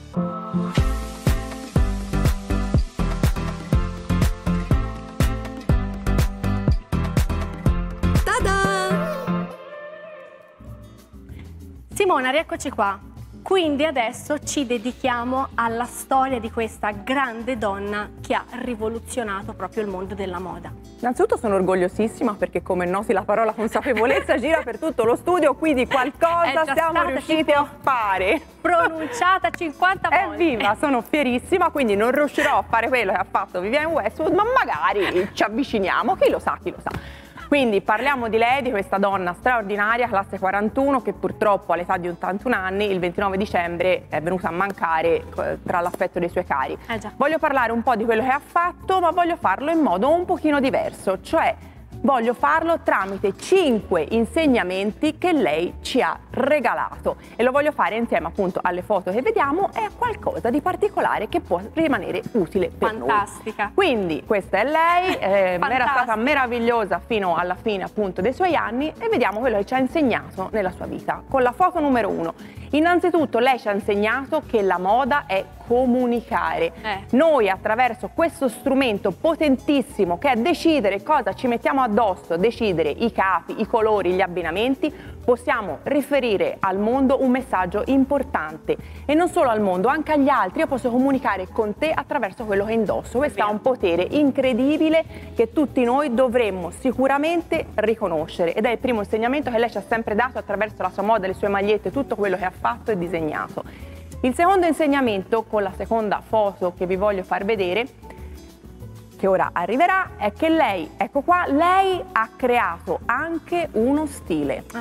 Simona, rieccoci qua. Quindi adesso ci dedichiamo alla storia di questa grande donna che ha rivoluzionato proprio il mondo della moda. Innanzitutto sono orgogliosissima, perché come nosi la parola consapevolezza gira per tutto lo studio, quindi qualcosa siamo riusciti a fare. Pronunciata 50 volte. Evviva, sono fierissima, quindi non riuscirò a fare quello che ha fatto Vivienne Westwood, ma magari ci avviciniamo, chi lo sa, chi lo sa. Quindi parliamo di lei, di questa donna straordinaria, classe 41, che purtroppo all'età di 81 anni, il 29 dicembre, è venuta a mancare tra l'affetto dei suoi cari. Voglio parlare un po' di quello che ha fatto, ma voglio farlo in modo un pochino diverso, cioè voglio farlo tramite 5 insegnamenti che lei ci ha regalato, e lo voglio fare insieme appunto alle foto che vediamo e a qualcosa di particolare che può rimanere utile per noi. Fantastica. Quindi questa è lei, era stata meravigliosa fino alla fine appunto dei suoi anni, e vediamo quello che ci ha insegnato nella sua vita. Con la foto numero 1, innanzitutto lei ci ha insegnato che la moda è comunicare. Noi attraverso questo strumento potentissimo, che è decidere cosa ci mettiamo addosso, decidere i capi, i colori, gli abbinamenti, possiamo riferire al mondo un messaggio importante, e non solo al mondo, anche agli altri. Io posso comunicare con te attraverso quello che indosso. Questo ha un potere incredibile che tutti noi dovremmo sicuramente riconoscere, ed è il primo insegnamento che lei ci ha sempre dato attraverso la sua moda, le sue magliette, tutto quello che ha fatto e disegnato. Il secondo insegnamento, con la seconda foto che vi voglio far vedere, che ora arriverà, è che lei, ecco qua, lei ha creato anche uno stile.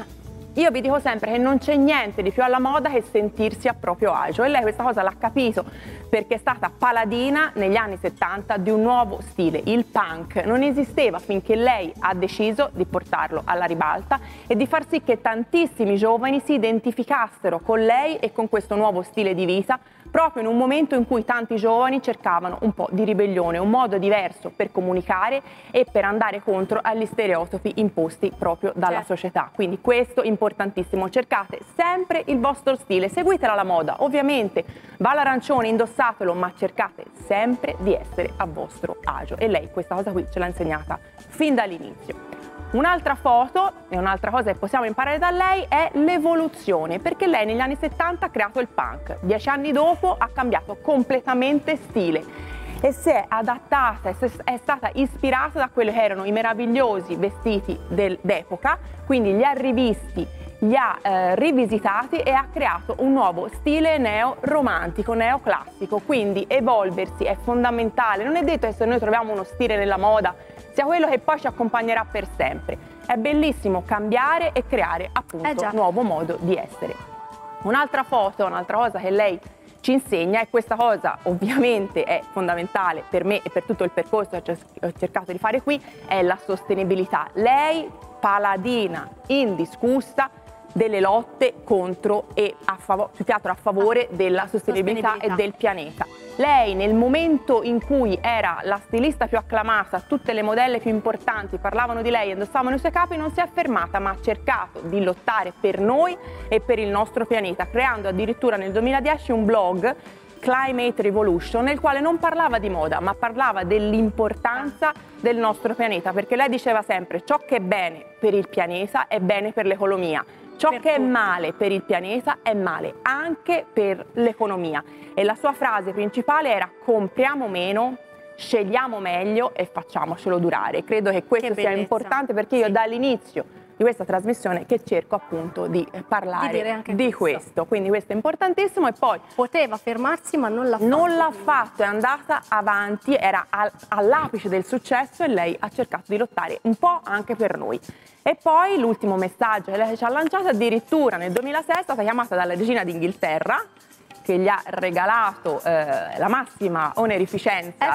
Io vi dico sempre che non c'è niente di più alla moda che sentirsi a proprio agio, e lei questa cosa l'ha capito perché è stata paladina negli anni 70 di un nuovo stile, il punk. Non esisteva finché lei ha deciso di portarlo alla ribalta e di far sì che tantissimi giovani si identificassero con lei e con questo nuovo stile di vita, proprio in un momento in cui tanti giovani cercavano un po' di ribellione, un modo diverso per comunicare e per andare contro agli stereotipi imposti proprio dalla società. Quindi questo importantissimo, cercate sempre il vostro stile, seguitela la moda, ovviamente va l'arancione, indossatelo, ma cercate sempre di essere a vostro agio, e lei questa cosa qui ce l'ha insegnata fin dall'inizio. Un'altra foto e un'altra cosa che possiamo imparare da lei è l'evoluzione, perché lei negli anni 70 ha creato il punk, 10 anni dopo ha cambiato completamente stile e si è adattata, è stata ispirata da quelli che erano i meravigliosi vestiti d'epoca, quindi li ha rivisti, li ha rivisitati e ha creato un nuovo stile neo-romantico, neoclassico, quindi evolversi è fondamentale. Non è detto che se noi troviamo uno stile nella moda sia quello che poi ci accompagnerà per sempre. È bellissimo cambiare e creare appunto un nuovo modo di essere. Un'altra foto, un'altra cosa che lei ci insegna, e questa cosa ovviamente è fondamentale per me e per tutto il percorso che ho cercato di fare qui, è la sostenibilità. Lei, paladina indiscussa delle lotte contro e più che altro a favore della sostenibilità e del pianeta. Lei nel momento in cui era la stilista più acclamata, tutte le modelle più importanti parlavano di lei e indossavano i suoi capi, non si è fermata, ma ha cercato di lottare per noi e per il nostro pianeta, creando addirittura nel 2010 un blog, Climate Revolution, nel quale non parlava di moda, ma parlava dell'importanza del nostro pianeta, perché lei diceva sempre: ciò che è bene per il pianeta è bene per l'economia. Ciò che è male per il pianeta è male anche per l'economia. E la sua frase principale era: compriamo meno, scegliamo meglio e facciamocelo durare. Credo che questo sia importante, perché io dall'inizio di questa trasmissione che cerco appunto di parlare di questo. Quindi questo è importantissimo. E poi poteva fermarsi, ma non l'ha fatto. Non l'ha fatto, è andata avanti, era all'apice del successo e lei ha cercato di lottare un po' anche per noi. E poi l'ultimo messaggio che lei ci ha lanciato, addirittura nel 2006 è stata chiamata dalla regina d'Inghilterra, che gli ha regalato la massima onorificenza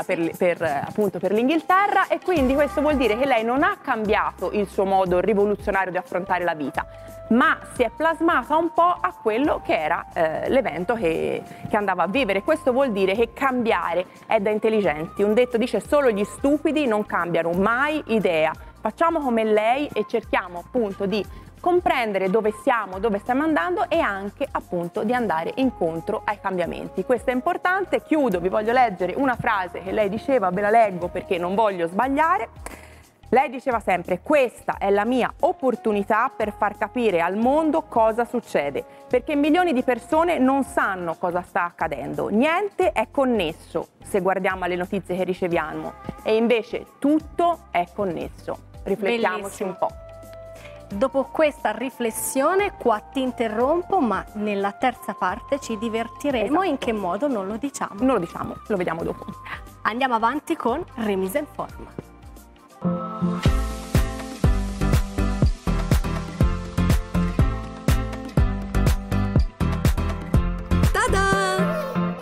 per l'Inghilterra, e quindi questo vuol dire che lei non ha cambiato il suo modo rivoluzionario di affrontare la vita, ma si è plasmata un po' a quello che era l'evento che andava a vivere. Questo vuol dire che cambiare è da intelligenti. Un detto dice: solo gli stupidi non cambiano mai idea. Facciamo come lei e cerchiamo appunto di comprendere dove siamo, dove stiamo andando, e anche appunto di andare incontro ai cambiamenti. Questo è importante. Chiudo, vi voglio leggere una frase che lei diceva, ve la leggo perché non voglio sbagliare. Lei diceva sempre: questa è la mia opportunità per far capire al mondo cosa succede, perché milioni di persone non sanno cosa sta accadendo. Niente è connesso se guardiamo alle notizie che riceviamo, e invece tutto è connesso. Riflettiamoci un po'. Dopo questa riflessione qua ti interrompo, ma nella terza parte ci divertiremo. In che modo non lo diciamo? Non lo diciamo, lo vediamo dopo. Andiamo avanti con Remise in Forma. Ta-da!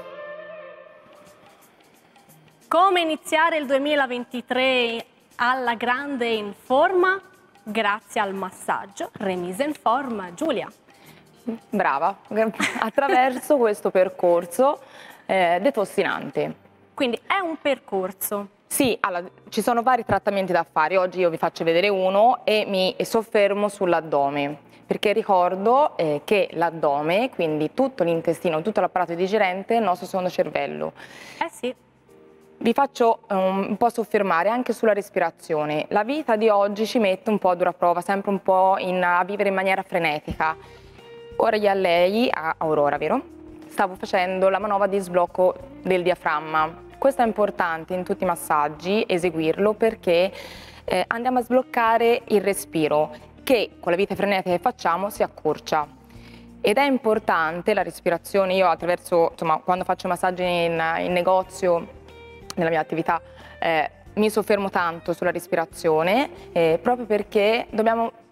Come iniziare il 2023 alla grande in forma? Grazie al massaggio Remise in Forma. Giulia. Brava, attraverso questo percorso detossinante. Quindi è un percorso. Sì, allora, ci sono vari trattamenti da fare. Oggi io vi faccio vedere uno e mi soffermo sull'addome, perché ricordo che l'addome, quindi tutto l'intestino, tutto l'apparato digerente, è il nostro secondo cervello. Sì. Vi faccio un po' soffermare anche sulla respirazione. La vita di oggi ci mette un po' a dura prova, sempre un po' a vivere in maniera frenetica. Ora io a lei, a Aurora, vero? Stavo facendo la manovra di sblocco del diaframma. Questo è importante in tutti i massaggi, eseguirlo, perché andiamo a sbloccare il respiro, che con la vita frenetica che facciamo si accorcia. Ed è importante la respirazione. Io attraverso, insomma, quando faccio massaggi in negozio, nella mia attività, mi soffermo tanto sulla respirazione, proprio perché dobbiamo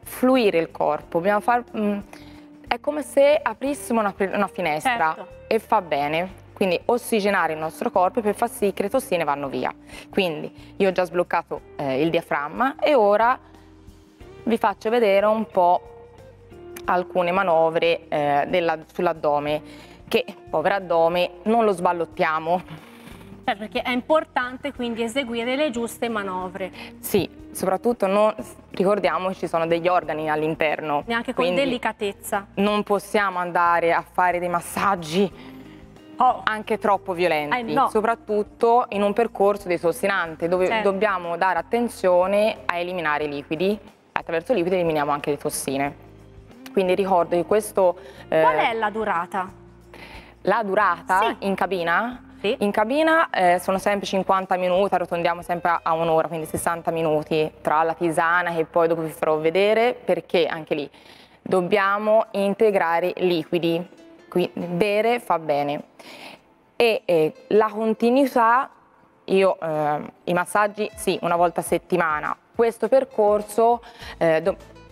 fluire il corpo, dobbiamo è come se aprissimo una finestra, certo, e fa bene. Quindi ossigenare il nostro corpo per far sì che le tossine vanno via. Quindi io ho già sbloccato il diaframma e ora vi faccio vedere un po' alcune manovre sull'addome, che, povero addome, non lo sballottiamo. Perché è importante quindi eseguire le giuste manovre. Sì, soprattutto ricordiamo che ci sono degli organi all'interno. Neanche con delicatezza. Non possiamo andare a fare dei massaggi anche troppo violenti, no, soprattutto in un percorso detossinante dove certo, dobbiamo dare attenzione a eliminare i liquidi. Attraverso i liquidi eliminiamo anche le tossine. Quindi ricordo che questo... Qual è la durata? La durata? Sì. In cabina? Sì. In cabina sono sempre 50 minuti, arrotondiamo sempre a un'ora, quindi 60 minuti tra la tisana che poi dopo vi farò vedere, perché anche lì dobbiamo integrare liquidi, quindi bere fa bene. E la continuità, i massaggi sì, una volta a settimana. Questo percorso è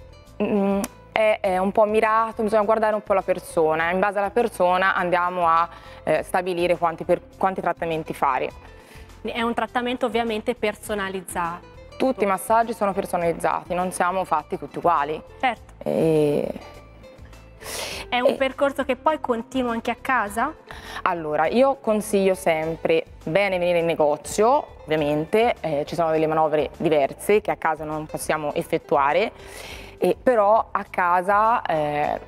un po' mirato, bisogna guardare un po' la persona, in base alla persona andiamo a stabilire quanti trattamenti fare. È un trattamento ovviamente personalizzato. Tutti i massaggi sono personalizzati, non siamo fatti tutti uguali. Certo. È un percorso che poi continua anche a casa? Allora, io consiglio sempre bene venire in negozio, ovviamente, ci sono delle manovre diverse che a casa non possiamo effettuare, però a casa è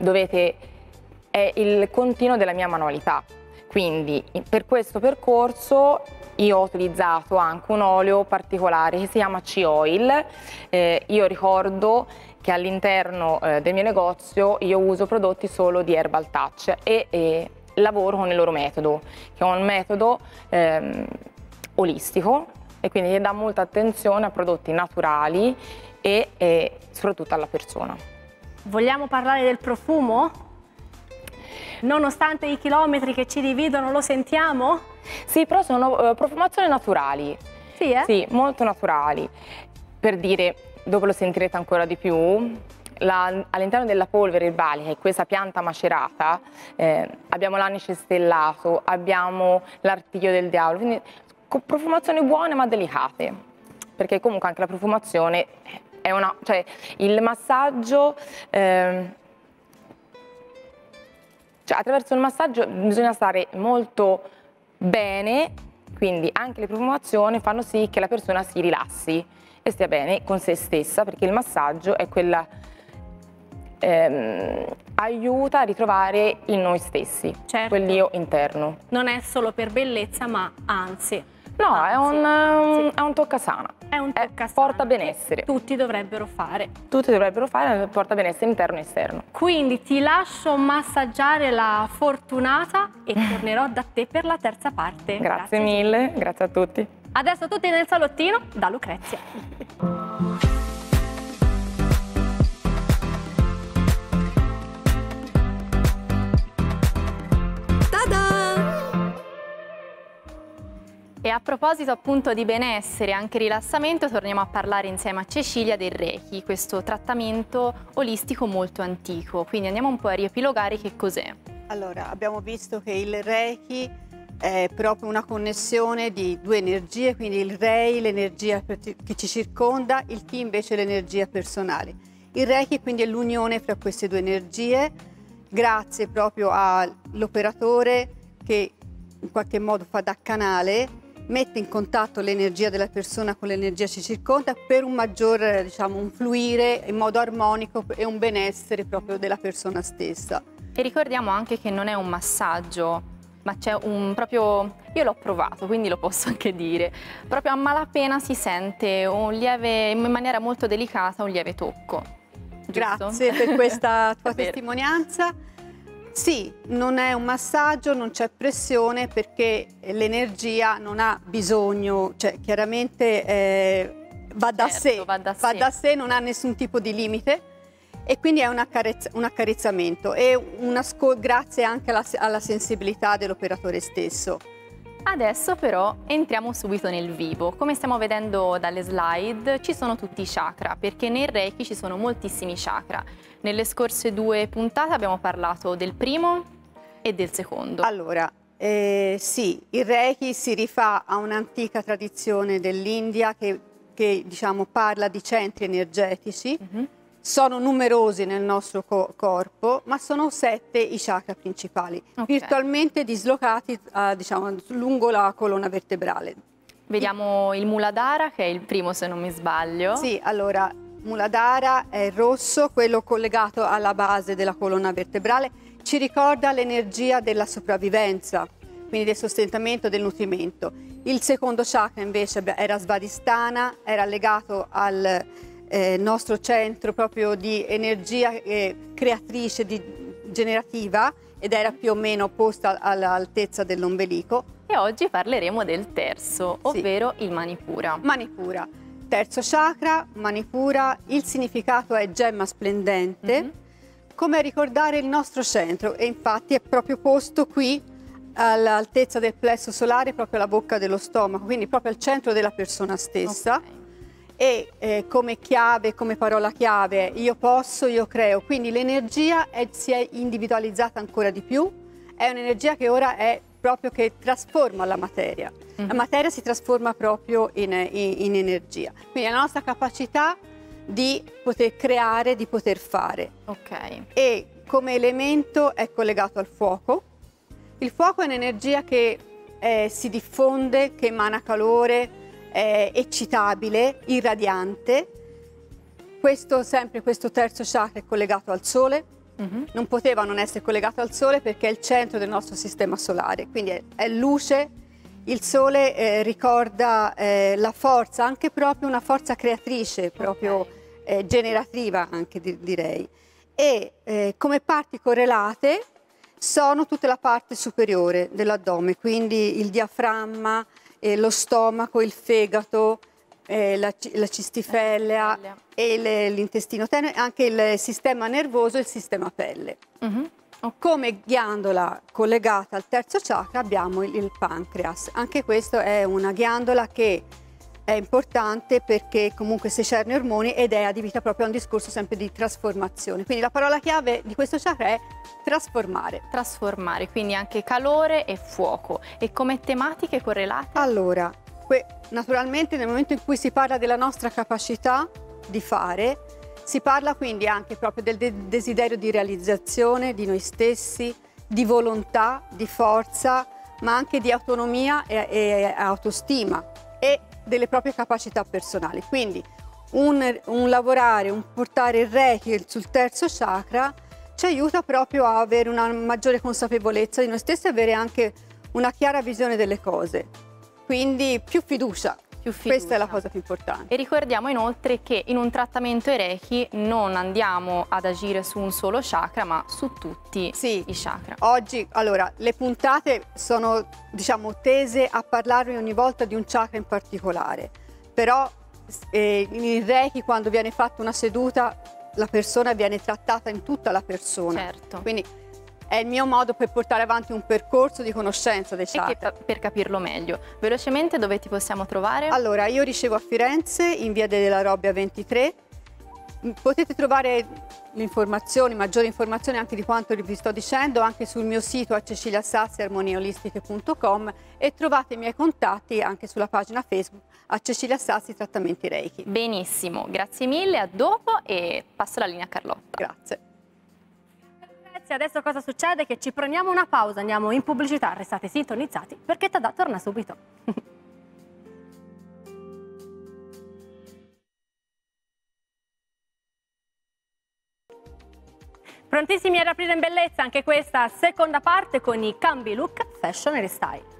il continuo della mia manualità. Quindi per questo percorso io ho utilizzato anche un olio particolare che si chiama C-Oil. Io ricordo che all'interno del mio negozio io uso prodotti solo di Herbal Touch e lavoro con il loro metodo, che è un metodo olistico e quindi dà molta attenzione a prodotti naturali e soprattutto alla persona. Vogliamo parlare del profumo? Nonostante i chilometri che ci dividono, lo sentiamo? Sì, però sono profumazioni naturali. Sì, Sì, molto naturali. Per dire, dopo lo sentirete ancora di più, all'interno della polvere erbale, che è questa pianta macerata, abbiamo l'anice stellato, abbiamo l'artiglio del diavolo, quindi profumazioni buone ma delicate, perché comunque anche la profumazione è cioè il massaggio, attraverso il massaggio bisogna stare molto bene, quindi anche le profumazioni fanno sì che la persona si rilassi e stia bene con se stessa, perché il massaggio è quella aiuta a ritrovare il noi stessi, certo, quell'io interno. Non è solo per bellezza, ma anzi. No, è un toccasana. È un toccasana. Porta benessere. Tutti dovrebbero fare. Tutti dovrebbero fare, porta benessere interno e esterno. Quindi ti lascio massaggiare la Fortunata e tornerò da te per la terza parte. Grazie mille, grazie a tutti. Adesso tutti nel salottino da Lucrezia. E a proposito appunto di benessere e anche rilassamento, torniamo a parlare insieme a Cecilia del Reiki, questo trattamento olistico molto antico. Quindi andiamo un po' a riepilogare che cos'è. Allora, abbiamo visto che il Reiki è proprio una connessione di due energie, quindi il Rei, l'energia che ci circonda, il Chi invece l'energia personale. Il Reiki quindi è l'unione fra queste due energie, grazie proprio all'operatore che in qualche modo fa da canale, mette in contatto l'energia della persona con l'energia che ci circonda per un maggior, un fluire in modo armonico e un benessere proprio della persona stessa. E ricordiamo anche che non è un massaggio, ma c'è proprio, io l'ho provato, quindi lo posso anche dire, proprio a malapena si sente un lieve, in maniera molto delicata, un lieve tocco. Giusto? Grazie per questa tua testimonianza. Sì, non è un massaggio, non c'è pressione perché l'energia non ha bisogno, cioè chiaramente va da sé, va da sé, non ha nessun tipo di limite e quindi è un accarezzamento e grazie anche alla sensibilità dell'operatore stesso. Adesso però entriamo subito nel vivo. Come stiamo vedendo dalle slide, ci sono tutti i chakra, perché nel Reiki ci sono moltissimi chakra. Nelle scorse 2 puntate abbiamo parlato del primo e del secondo. Allora, sì, il Reiki si rifà a un'antica tradizione dell'India che diciamo parla di centri energetici. Sono numerosi nel nostro corpo, ma sono 7 i chakra principali, virtualmente dislocati diciamo, lungo la colonna vertebrale. Vediamo il Muladhara, che è il primo se non mi sbaglio. Sì, allora, Muladhara è il rosso, quello collegato alla base della colonna vertebrale, ci ricorda l'energia della sopravvivenza, quindi del sostentamento, del nutrimento. Il secondo chakra invece era Svadhisthana, era legato al nostro centro proprio di energia creatrice, generativa, ed era più o meno posta all'altezza dell'ombelico. E oggi parleremo del terzo, ovvero il Manipura. Manipura, terzo chakra, Manipura, il significato è gemma splendente, come a ricordare il nostro centro, e infatti è proprio posto qui all'altezza del plesso solare, proprio alla bocca dello stomaco, quindi proprio al centro della persona stessa. E come chiave, come parola chiave, io posso, io creo, quindi l'energia si è individualizzata ancora di più, è un'energia che ora è proprio che trasforma la materia. La materia si trasforma proprio in energia, quindi la nostra capacità di poter creare, di poter fare. E come elemento è collegato al fuoco. Il fuoco è un'energia che si diffonde, che emana calore, è eccitabile, irradiante. Questo terzo chakra è collegato al Sole, non poteva non essere collegato al Sole perché è il centro del nostro sistema solare, quindi è luce. Il Sole ricorda la forza, anche proprio una forza creatrice, proprio generativa anche direi. E come parti correlate sono tutta la parte superiore dell'addome, quindi il diaframma, lo stomaco, il fegato, la cistifellea e l'intestino tenue, anche il sistema nervoso e il sistema pelle. Come ghiandola collegata al terzo chakra abbiamo il pancreas. Anche questa è una ghiandola che è importante perché comunque secerne ormoni ed è adibita proprio a un discorso sempre di trasformazione. Quindi la parola chiave di questo chakra è trasformare. Trasformare, quindi anche calore e fuoco. E come tematiche correlate? Allora, naturalmente nel momento in cui si parla della nostra capacità di fare, si parla quindi anche proprio del desiderio di realizzazione di noi stessi, di volontà, di forza, ma anche di autonomia e autostima e delle proprie capacità personali. Quindi un lavorare, un portare il Reiki sul terzo chakra ci aiuta proprio a avere una maggiore consapevolezza di noi stessi e avere anche una chiara visione delle cose. Quindi più fiducia. Questa è la cosa più importante. E ricordiamo inoltre che in un trattamento Reiki non andiamo ad agire su un solo chakra, ma su tutti i chakra. Oggi, allora, le puntate sono, diciamo, tese a parlarvi ogni volta di un chakra in particolare. Però in Reiki, quando viene fatta una seduta, la persona viene trattata in tutta la persona. Certo. Quindi è il mio modo per portare avanti un percorso di conoscenza dei chakra. Per capirlo meglio. Velocemente dove ti possiamo trovare? Allora, io ricevo a Firenze, in via della Robbia 23. Potete trovare maggiori informazioni anche di quanto vi sto dicendo, anche sul mio sito a ceciliasassi@armoniaolistiche.com e trovate i miei contatti anche sulla pagina Facebook a Cecilia Sassi Trattamenti Reiki. Benissimo, grazie mille, a dopo e passo la linea a Carlotta. Grazie. Adesso cosa succede? Che ci prendiamo una pausa, andiamo in pubblicità, restate sintonizzati perché Tadà torna subito. Prontissimi ad aprire in bellezza anche questa seconda parte con i cambi look, fashion e style.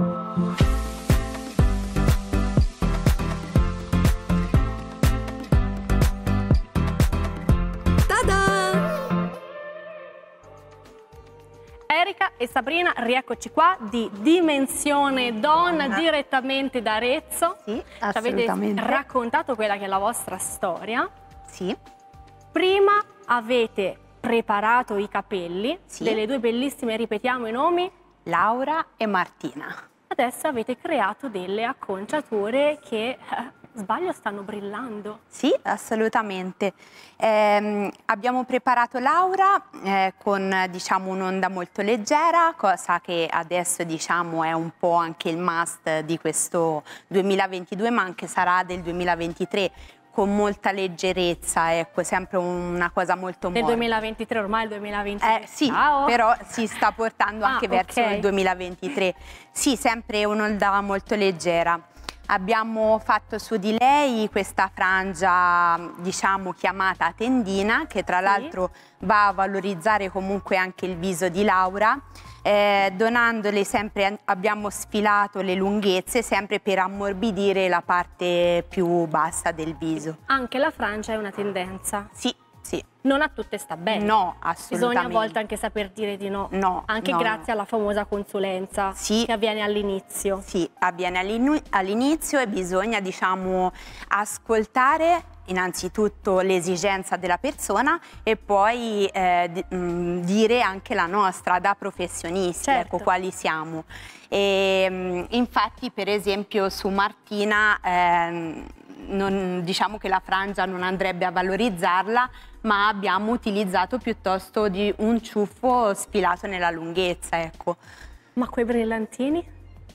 Erika e Sabrina, rieccoci qua di Dimensione Donna, direttamente da Arezzo. Sì, assolutamente. Ci avete raccontato quella che è la vostra storia. Sì. Prima avete preparato i capelli delle due bellissime, ripetiamo i nomi? Laura e Martina. adesso avete creato delle acconciature che, sbaglio, stanno brillando. Sì, assolutamente. Abbiamo preparato Laura con diciamo un'onda molto leggera, cosa che adesso diciamo è un po' anche il must di questo 2022, ma anche sarà del 2023. Con molta leggerezza, ecco, sempre una cosa molto Nel morbida. 2023, ormai il 2023. Sì, Ciao. però si sta portando anche verso il 2023. Sì, sempre un'onda molto leggera. Abbiamo fatto su di lei questa frangia, diciamo, chiamata tendina, che tra l'altro va a valorizzare comunque anche il viso di Laura. Donandole sempre, abbiamo sfilato le lunghezze sempre per ammorbidire la parte più bassa del viso. Anche la frangia è una tendenza. Sì, sì. Non a tutte sta bene. No, assolutamente. Bisogna a volte anche saper dire di no. No. Anche no, grazie alla famosa consulenza che avviene all'inizio. Sì, avviene all'inizio e bisogna, diciamo, ascoltare innanzitutto l'esigenza della persona e poi dire anche la nostra da professionisti, ecco, quali siamo. E, infatti, per esempio, su Martina diciamo che la frangia non andrebbe a valorizzarla, ma abbiamo utilizzato piuttosto di un ciuffo sfilato nella lunghezza, ecco. Ma quei brillantini?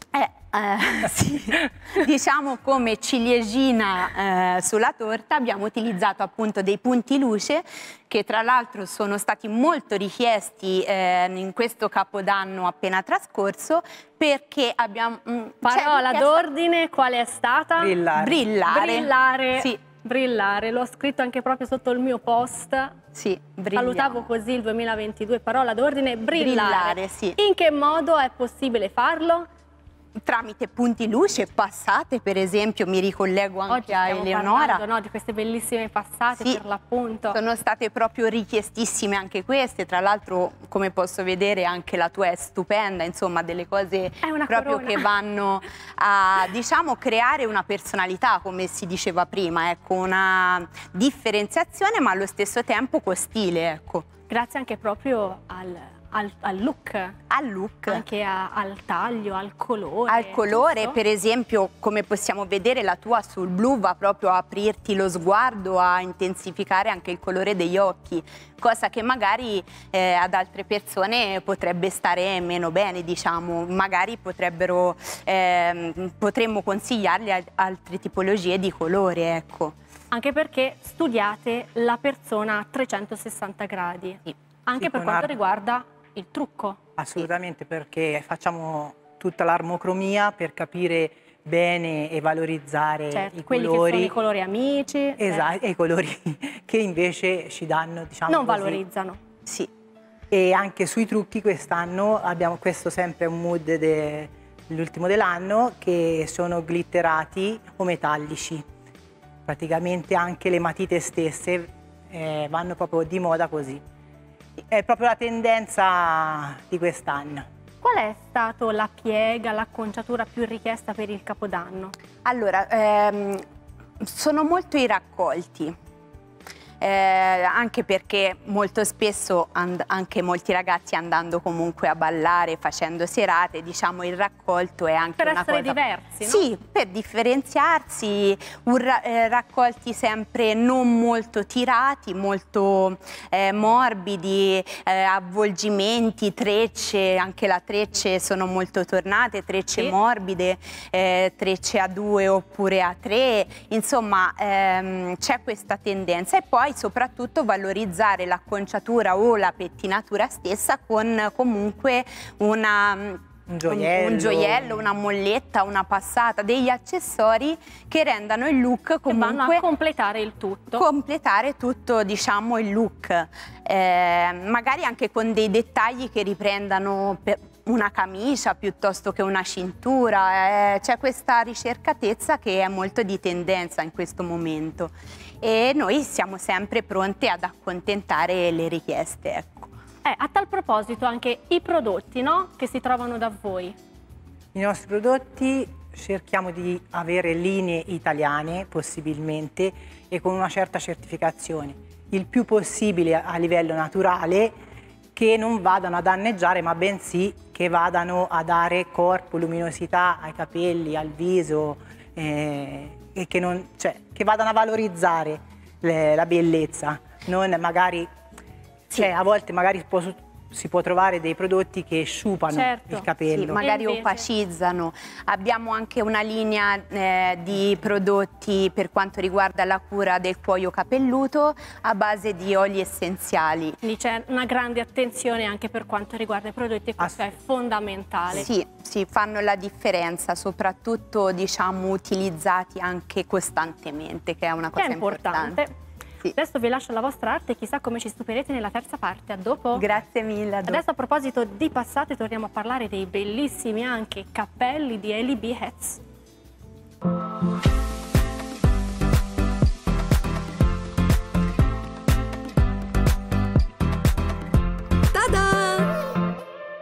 Sì. Diciamo come ciliegina sulla torta abbiamo utilizzato appunto dei punti luce che tra l'altro sono stati molto richiesti in questo capodanno appena trascorso, perché abbiamo... Parola d'ordine, quale è stata? Brillare. Brillare. Sì. Brillare, l'ho scritto anche proprio sotto il mio post. Sì, brilliamo. Salutavo così il 2022, parola d'ordine, brillare. Brillare, sì. In che modo è possibile farlo? Tramite punti luce, passate, per esempio, mi ricollego anche a Eleonora. No, di queste bellissime passate, per l'appunto. Sono state proprio richiestissime anche queste, tra l'altro, come posso vedere, anche la tua è stupenda, insomma, delle cose proprio corona. che vanno a, diciamo, creare una personalità, come si diceva prima, ecco, una differenziazione, ma allo stesso tempo con stile, ecco. Grazie anche proprio al look. Al look. Anche al taglio, al colore. Al colore, giusto? per esempio, come possiamo vedere, la tua sul blu va proprio a aprirti lo sguardo, a intensificare anche il colore degli occhi, cosa che magari ad altre persone potrebbe stare meno bene, diciamo. Magari potremmo consigliargli altre tipologie di colore, ecco. Anche perché studiate la persona a 360 gradi. Sì. Anche per quanto riguarda il trucco. Assolutamente, perché facciamo tutta l'armocromia per capire bene e valorizzare i quelli colori. che sono i colori amici. Esatto, e i colori che invece ci danno, diciamo non così, valorizzano. Sì. E anche sui trucchi quest'anno abbiamo questo sempre un mood dell'ultimo dell'anno, che sono glitterati o metallici. Praticamente anche le matite stesse vanno proprio di moda così. È proprio la tendenza di quest'anno. Qual è stata la piega, l'acconciatura più richiesta per il Capodanno? Allora, sono molto i raccolti. Anche perché molto spesso anche molti ragazzi, andando comunque a ballare, facendo serate, diciamo, il raccolto è anche una cosa... Per essere diversi, no? Sì, per differenziarsi, raccolti sempre non molto tirati, molto morbidi, avvolgimenti, trecce, anche le trecce sono molto tornate, trecce morbide, trecce a 2 oppure a 3, insomma c'è questa tendenza. E poi soprattutto valorizzare l'acconciatura o la pettinatura stessa con comunque un gioiello, una molletta, una passata, degli accessori che rendano il look comunque... Che vanno a completare il tutto. Completare tutto, diciamo, il look. Magari anche con dei dettagli che riprendano una camicia piuttosto che una cintura. C'è questa ricercatezza che è molto di tendenza in questo momento. E noi siamo sempre pronte ad accontentare le richieste, ecco. A tal proposito anche i prodotti, no? Che si trovano da voi. I nostri prodotti cerchiamo di avere linee italiane possibilmente e con una certa certificazione, il più possibile a livello naturale, che non vadano a danneggiare ma bensì che vadano a dare corpo, luminosità ai capelli, al viso, e che vadano a valorizzare la bellezza, non magari, a volte magari si può trovare dei prodotti che sciupano il capello. Sì, magari opacizzano. Abbiamo anche una linea di prodotti per quanto riguarda la cura del cuoio capelluto a base di oli essenziali. Quindi c'è una grande attenzione anche per quanto riguarda i prodotti e questo è fondamentale. Sì, fanno la differenza, soprattutto diciamo utilizzati anche costantemente, che è una cosa importante. Sì. Adesso vi lascio la vostra arte, chissà come ci stupirete nella terza parte. A dopo. Grazie mille. Adesso a proposito di passate torniamo a parlare dei bellissimi anche cappelli di Hailey B. Hetz. Ta-da!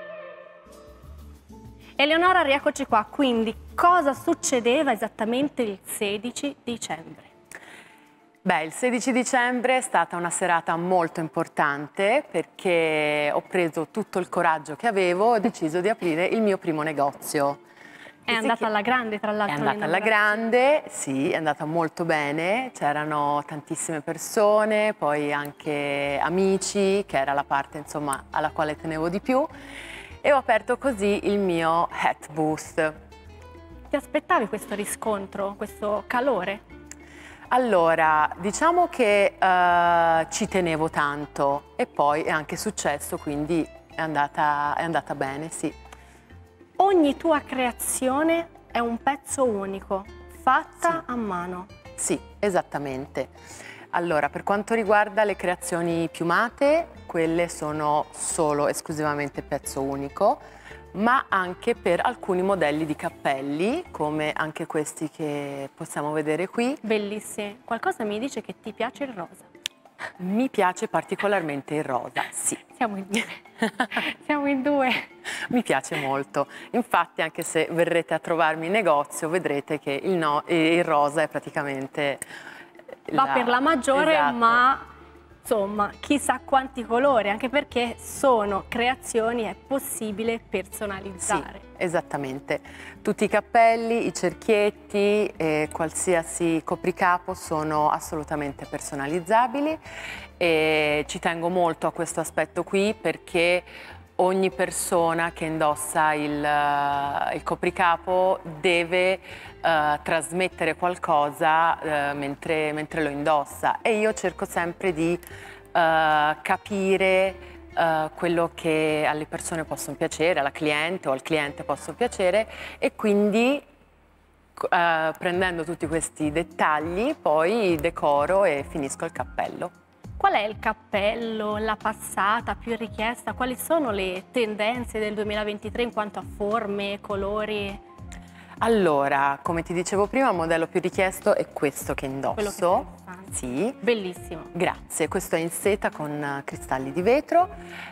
Eleonora, rieccoci qua. Quindi cosa succedeva esattamente il 16 dicembre? Beh, il 16 dicembre è stata una serata molto importante perché ho preso tutto il coraggio che avevo e ho deciso di aprire il mio primo negozio. È andata alla grande, tra l'altro. È andata alla grande, sì, è andata molto bene, c'erano tantissime persone, poi anche amici, che era la parte insomma alla quale tenevo di più, e ho aperto così il mio hat booth. Ti aspettavi questo riscontro, questo calore? Allora, diciamo che ci tenevo tanto e poi è anche successo, quindi è andata bene, sì. Ogni tua creazione è un pezzo unico, fatta a mano. Sì, esattamente. Allora, per quanto riguarda le creazioni piumate, quelle sono solo esclusivamente pezzo unico, ma anche per alcuni modelli di cappelli, come anche questi che possiamo vedere qui. Bellissimi. Qualcosa mi dice che ti piace il rosa. Mi piace particolarmente il rosa, sì. Siamo in due. Siamo in due. Mi piace molto. Infatti, anche se verrete a trovarmi in negozio, vedrete che il rosa è praticamente... Va per la maggiore, esatto. Ma... Insomma, chissà quanti colori, anche perché sono creazioni, è possibile personalizzare. Sì, esattamente. Tutti i cappelli, i cerchietti, qualsiasi copricapo sono assolutamente personalizzabili e ci tengo molto a questo aspetto qui perché ogni persona che indossa il copricapo deve trasmettere qualcosa mentre lo indossa e io cerco sempre di capire quello che alle persone possono piacere, alla cliente o al cliente possono piacere e quindi prendendo tutti questi dettagli poi decoro e finisco il cappello. Qual è il cappello, la passata più richiesta? Quali sono le tendenze del 2023 in quanto a forme, colori? Allora, come ti dicevo prima, il modello più richiesto è questo che indosso. Sì. Bellissimo. Grazie, questo è in seta con cristalli di vetro.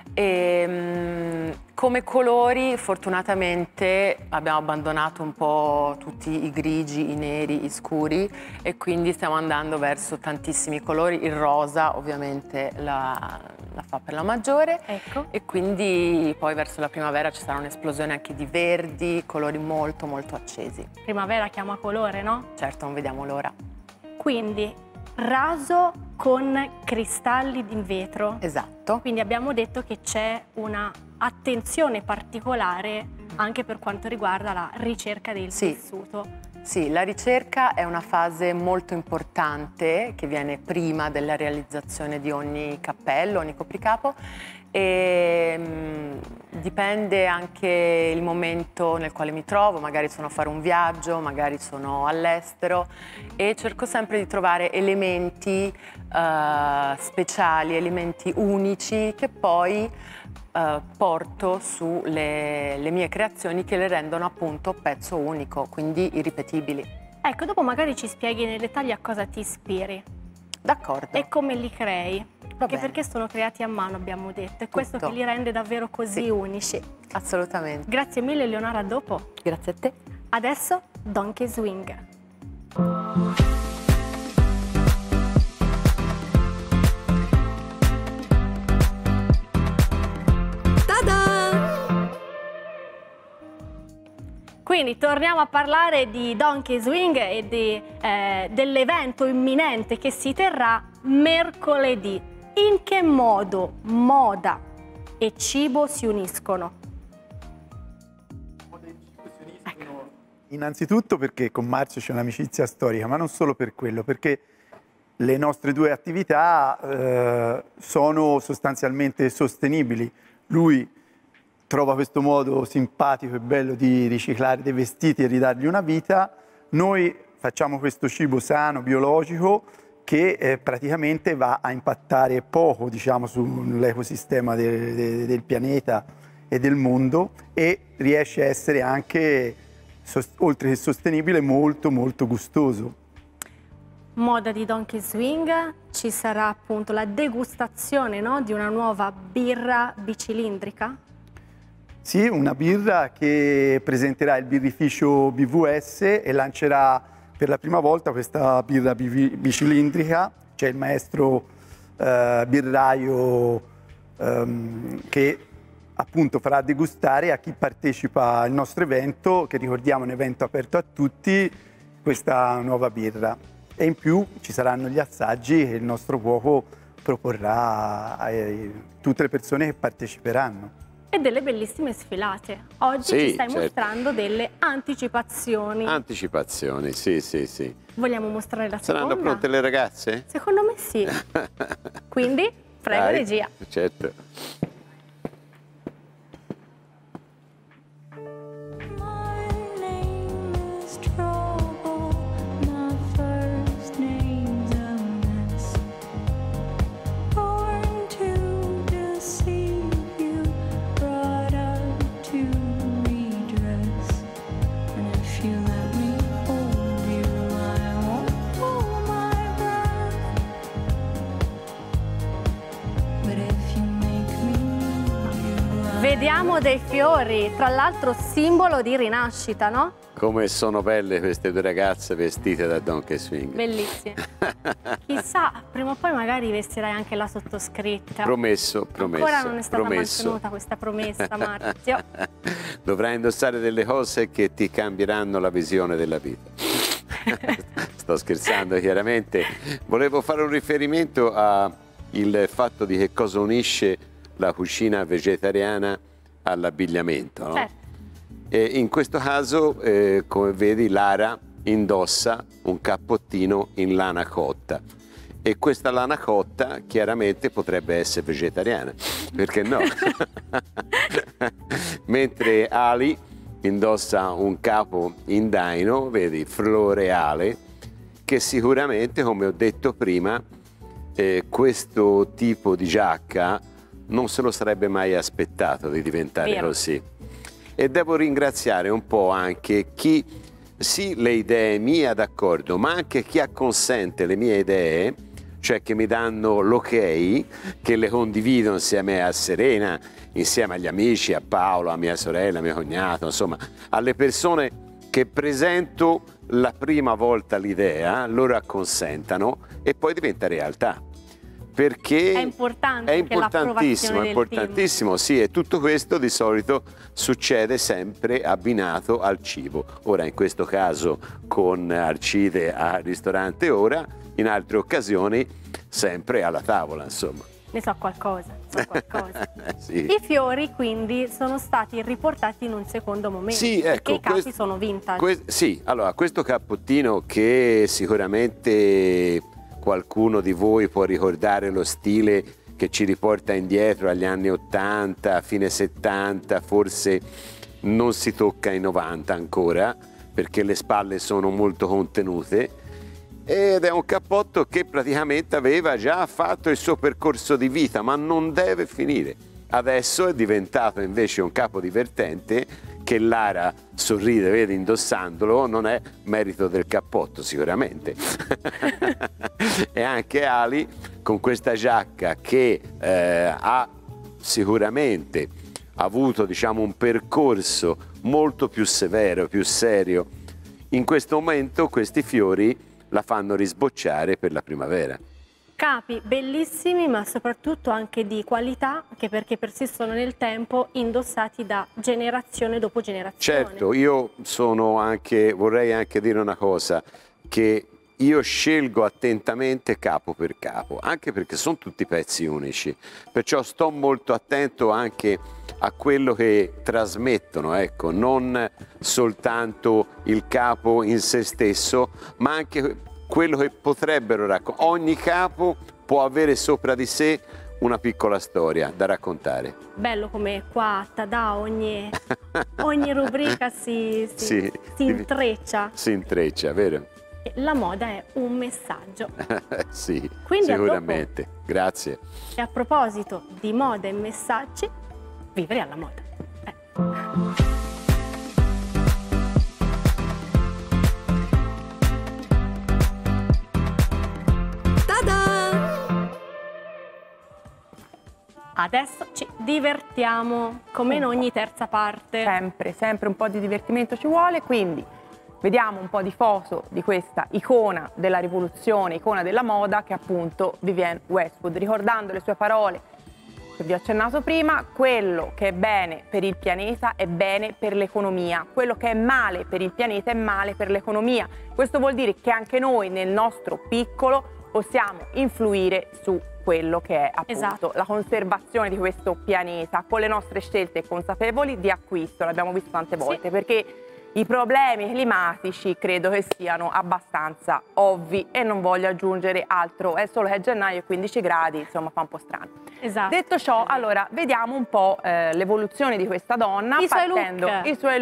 E, come colori, fortunatamente abbiamo abbandonato un po' tutti i grigi, i neri, i scuri e quindi stiamo andando verso tantissimi colori. Il rosa ovviamente la fa per la maggiore. Ecco. E quindi poi verso la primavera ci sarà un'esplosione anche di verdi, colori molto molto accesi. Primavera chiama colore, no? Certo, non vediamo l'ora. Quindi raso con cristalli di vetro. Esatto. Quindi abbiamo detto che c'è una attenzione particolare anche per quanto riguarda la ricerca del tessuto. Sì, la ricerca è una fase molto importante che viene prima della realizzazione di ogni cappello, ogni copricapo e dipende anche il momento nel quale mi trovo, magari sono a fare un viaggio, magari sono all'estero e cerco sempre di trovare elementi speciali, elementi unici che poi porto sulle mie creazioni che le rendono appunto pezzo unico, quindi irripetibili. Ecco, dopo magari ci spieghi nel dettaglio a cosa ti ispiri. D'accordo. E come li crei. Anche perché sono creati a mano, abbiamo detto, è questo che li rende davvero così unici. Assolutamente. Grazie mille Eleonora, a dopo. Grazie a te. Adesso Donkey Swing. Quindi torniamo a parlare di Donkey Swing e dell'evento imminente che si terrà mercoledì. In che modo moda e cibo si uniscono? Innanzitutto perché con Marzio c'è un'amicizia storica, ma non solo per quello, perché le nostre due attività sono sostanzialmente sostenibili. Lui trova questo modo simpatico e bello di riciclare dei vestiti e ridargli una vita. Noi facciamo questo cibo sano, biologico, che praticamente va a impattare poco, diciamo, sull'ecosistema del pianeta e del mondo, e riesce a essere anche, oltre che sostenibile, molto molto gustoso. Moda di Donkey Swing, ci sarà appunto la degustazione, no, di una nuova birra bicilindrica? Sì, una birra che presenterà il birrificio BVS e lancerà per la prima volta questa birra bicilindrica. C'è il maestro birraio che appunto farà degustare a chi partecipa al nostro evento, che ricordiamo è un evento aperto a tutti, questa nuova birra. E in più ci saranno gli assaggi che il nostro cuoco proporrà a tutte le persone che parteciperanno. E delle bellissime sfilate. Oggi ci stai mostrando delle anticipazioni. Anticipazioni, sì, sì, sì. Vogliamo mostrare la seconda? Saranno pronte le ragazze? Secondo me sì. Quindi, prego, Dai, regia. Certo. Vediamo dei fiori, tra l'altro simbolo di rinascita, no? Come sono belle queste due ragazze vestite da Donkey Swing. Bellissime. Chissà, prima o poi magari vestirai anche la sottoscritta. Promesso, promesso. Ancora non è stata promesso. mantenuta questa promessa, Marzio. Dovrai indossare delle cose che ti cambieranno la visione della vita. Sto scherzando, chiaramente. Volevo fare un riferimento al fatto di che cosa unisce la cucina vegetariana all'abbigliamento, no? Certo. E in questo caso, come vedi, Lara indossa un cappottino in lana cotta, e questa lana cotta chiaramente potrebbe essere vegetariana, perché no? Mentre Ali indossa un capo in daino, vedi, floreale, che sicuramente, come ho detto prima, questo tipo di giacca non se lo sarebbe mai aspettato di diventare così. E devo ringraziare un po' anche chi, sì, le idee mie, d'accordo, ma anche chi acconsente le mie idee, cioè che mi danno l'ok, che le condivido insieme a Serena, insieme agli amici, a Paolo, a mia sorella, a mio cognato, insomma, alle persone che presento la prima volta l'idea, loro acconsentano e poi diventa realtà. Perché è importante, è importantissimo, sì, e tutto questo di solito succede sempre abbinato al cibo. Ora, in questo caso con Arcide al ristorante Ora, in altre occasioni sempre alla tavola, insomma. Ne so qualcosa, Sì. I fiori quindi sono stati riportati in un secondo momento, sì, ecco, perché i capi sono vintage. Sì, allora, questo cappottino che sicuramente qualcuno di voi può ricordare lo stile che ci riporta indietro agli anni 80, fine 70, forse non si tocca ai 90 ancora, perché le spalle sono molto contenute, ed è un cappotto che praticamente aveva già fatto il suo percorso di vita, ma non deve finire. Adesso è diventato invece un capo divertente, che Lara sorride, vedi, indossandolo, non è merito del cappotto sicuramente. E anche Ali con questa giacca che ha sicuramente avuto, diciamo, un percorso molto più severo, più serio. In questo momento questi fiori la fanno risbocciare per la primavera. Capi bellissimi, ma soprattutto anche di qualità, anche perché persistono nel tempo, indossati da generazione dopo generazione. Certo, io vorrei anche dire una cosa, che io scelgo attentamente capo per capo, anche perché sono tutti pezzi unici, perciò sto molto attento anche a quello che trasmettono, ecco, non soltanto il capo in se stesso, ma anche quello che potrebbero raccontare. Ogni capo può avere sopra di sé una piccola storia da raccontare. Bello come qua a Tada ogni rubrica si intreccia. Si intreccia, vero? La moda è un messaggio. Sì, quindi sicuramente. Grazie. E a proposito di moda e messaggi, vivere alla moda. Adesso ci divertiamo, come in ogni terza parte. Sempre un po' di divertimento ci vuole, quindi vediamo un po' di foto di questa icona della rivoluzione, icona della moda, che è appunto Vivienne Westwood, ricordando le sue parole che vi ho accennato prima: quello che è bene per il pianeta è bene per l'economia, quello che è male per il pianeta è male per l'economia. Questo vuol dire che anche noi nel nostro piccolo possiamo influire su quello che è appunto la conservazione di questo pianeta con le nostre scelte consapevoli di acquisto. L'abbiamo visto tante volte, perché i problemi climatici credo che siano abbastanza ovvi e non voglio aggiungere altro, è solo che è gennaio e 15 gradi, insomma fa un po' strano. Detto ciò, allora vediamo un po' l'evoluzione di questa donna, i suoi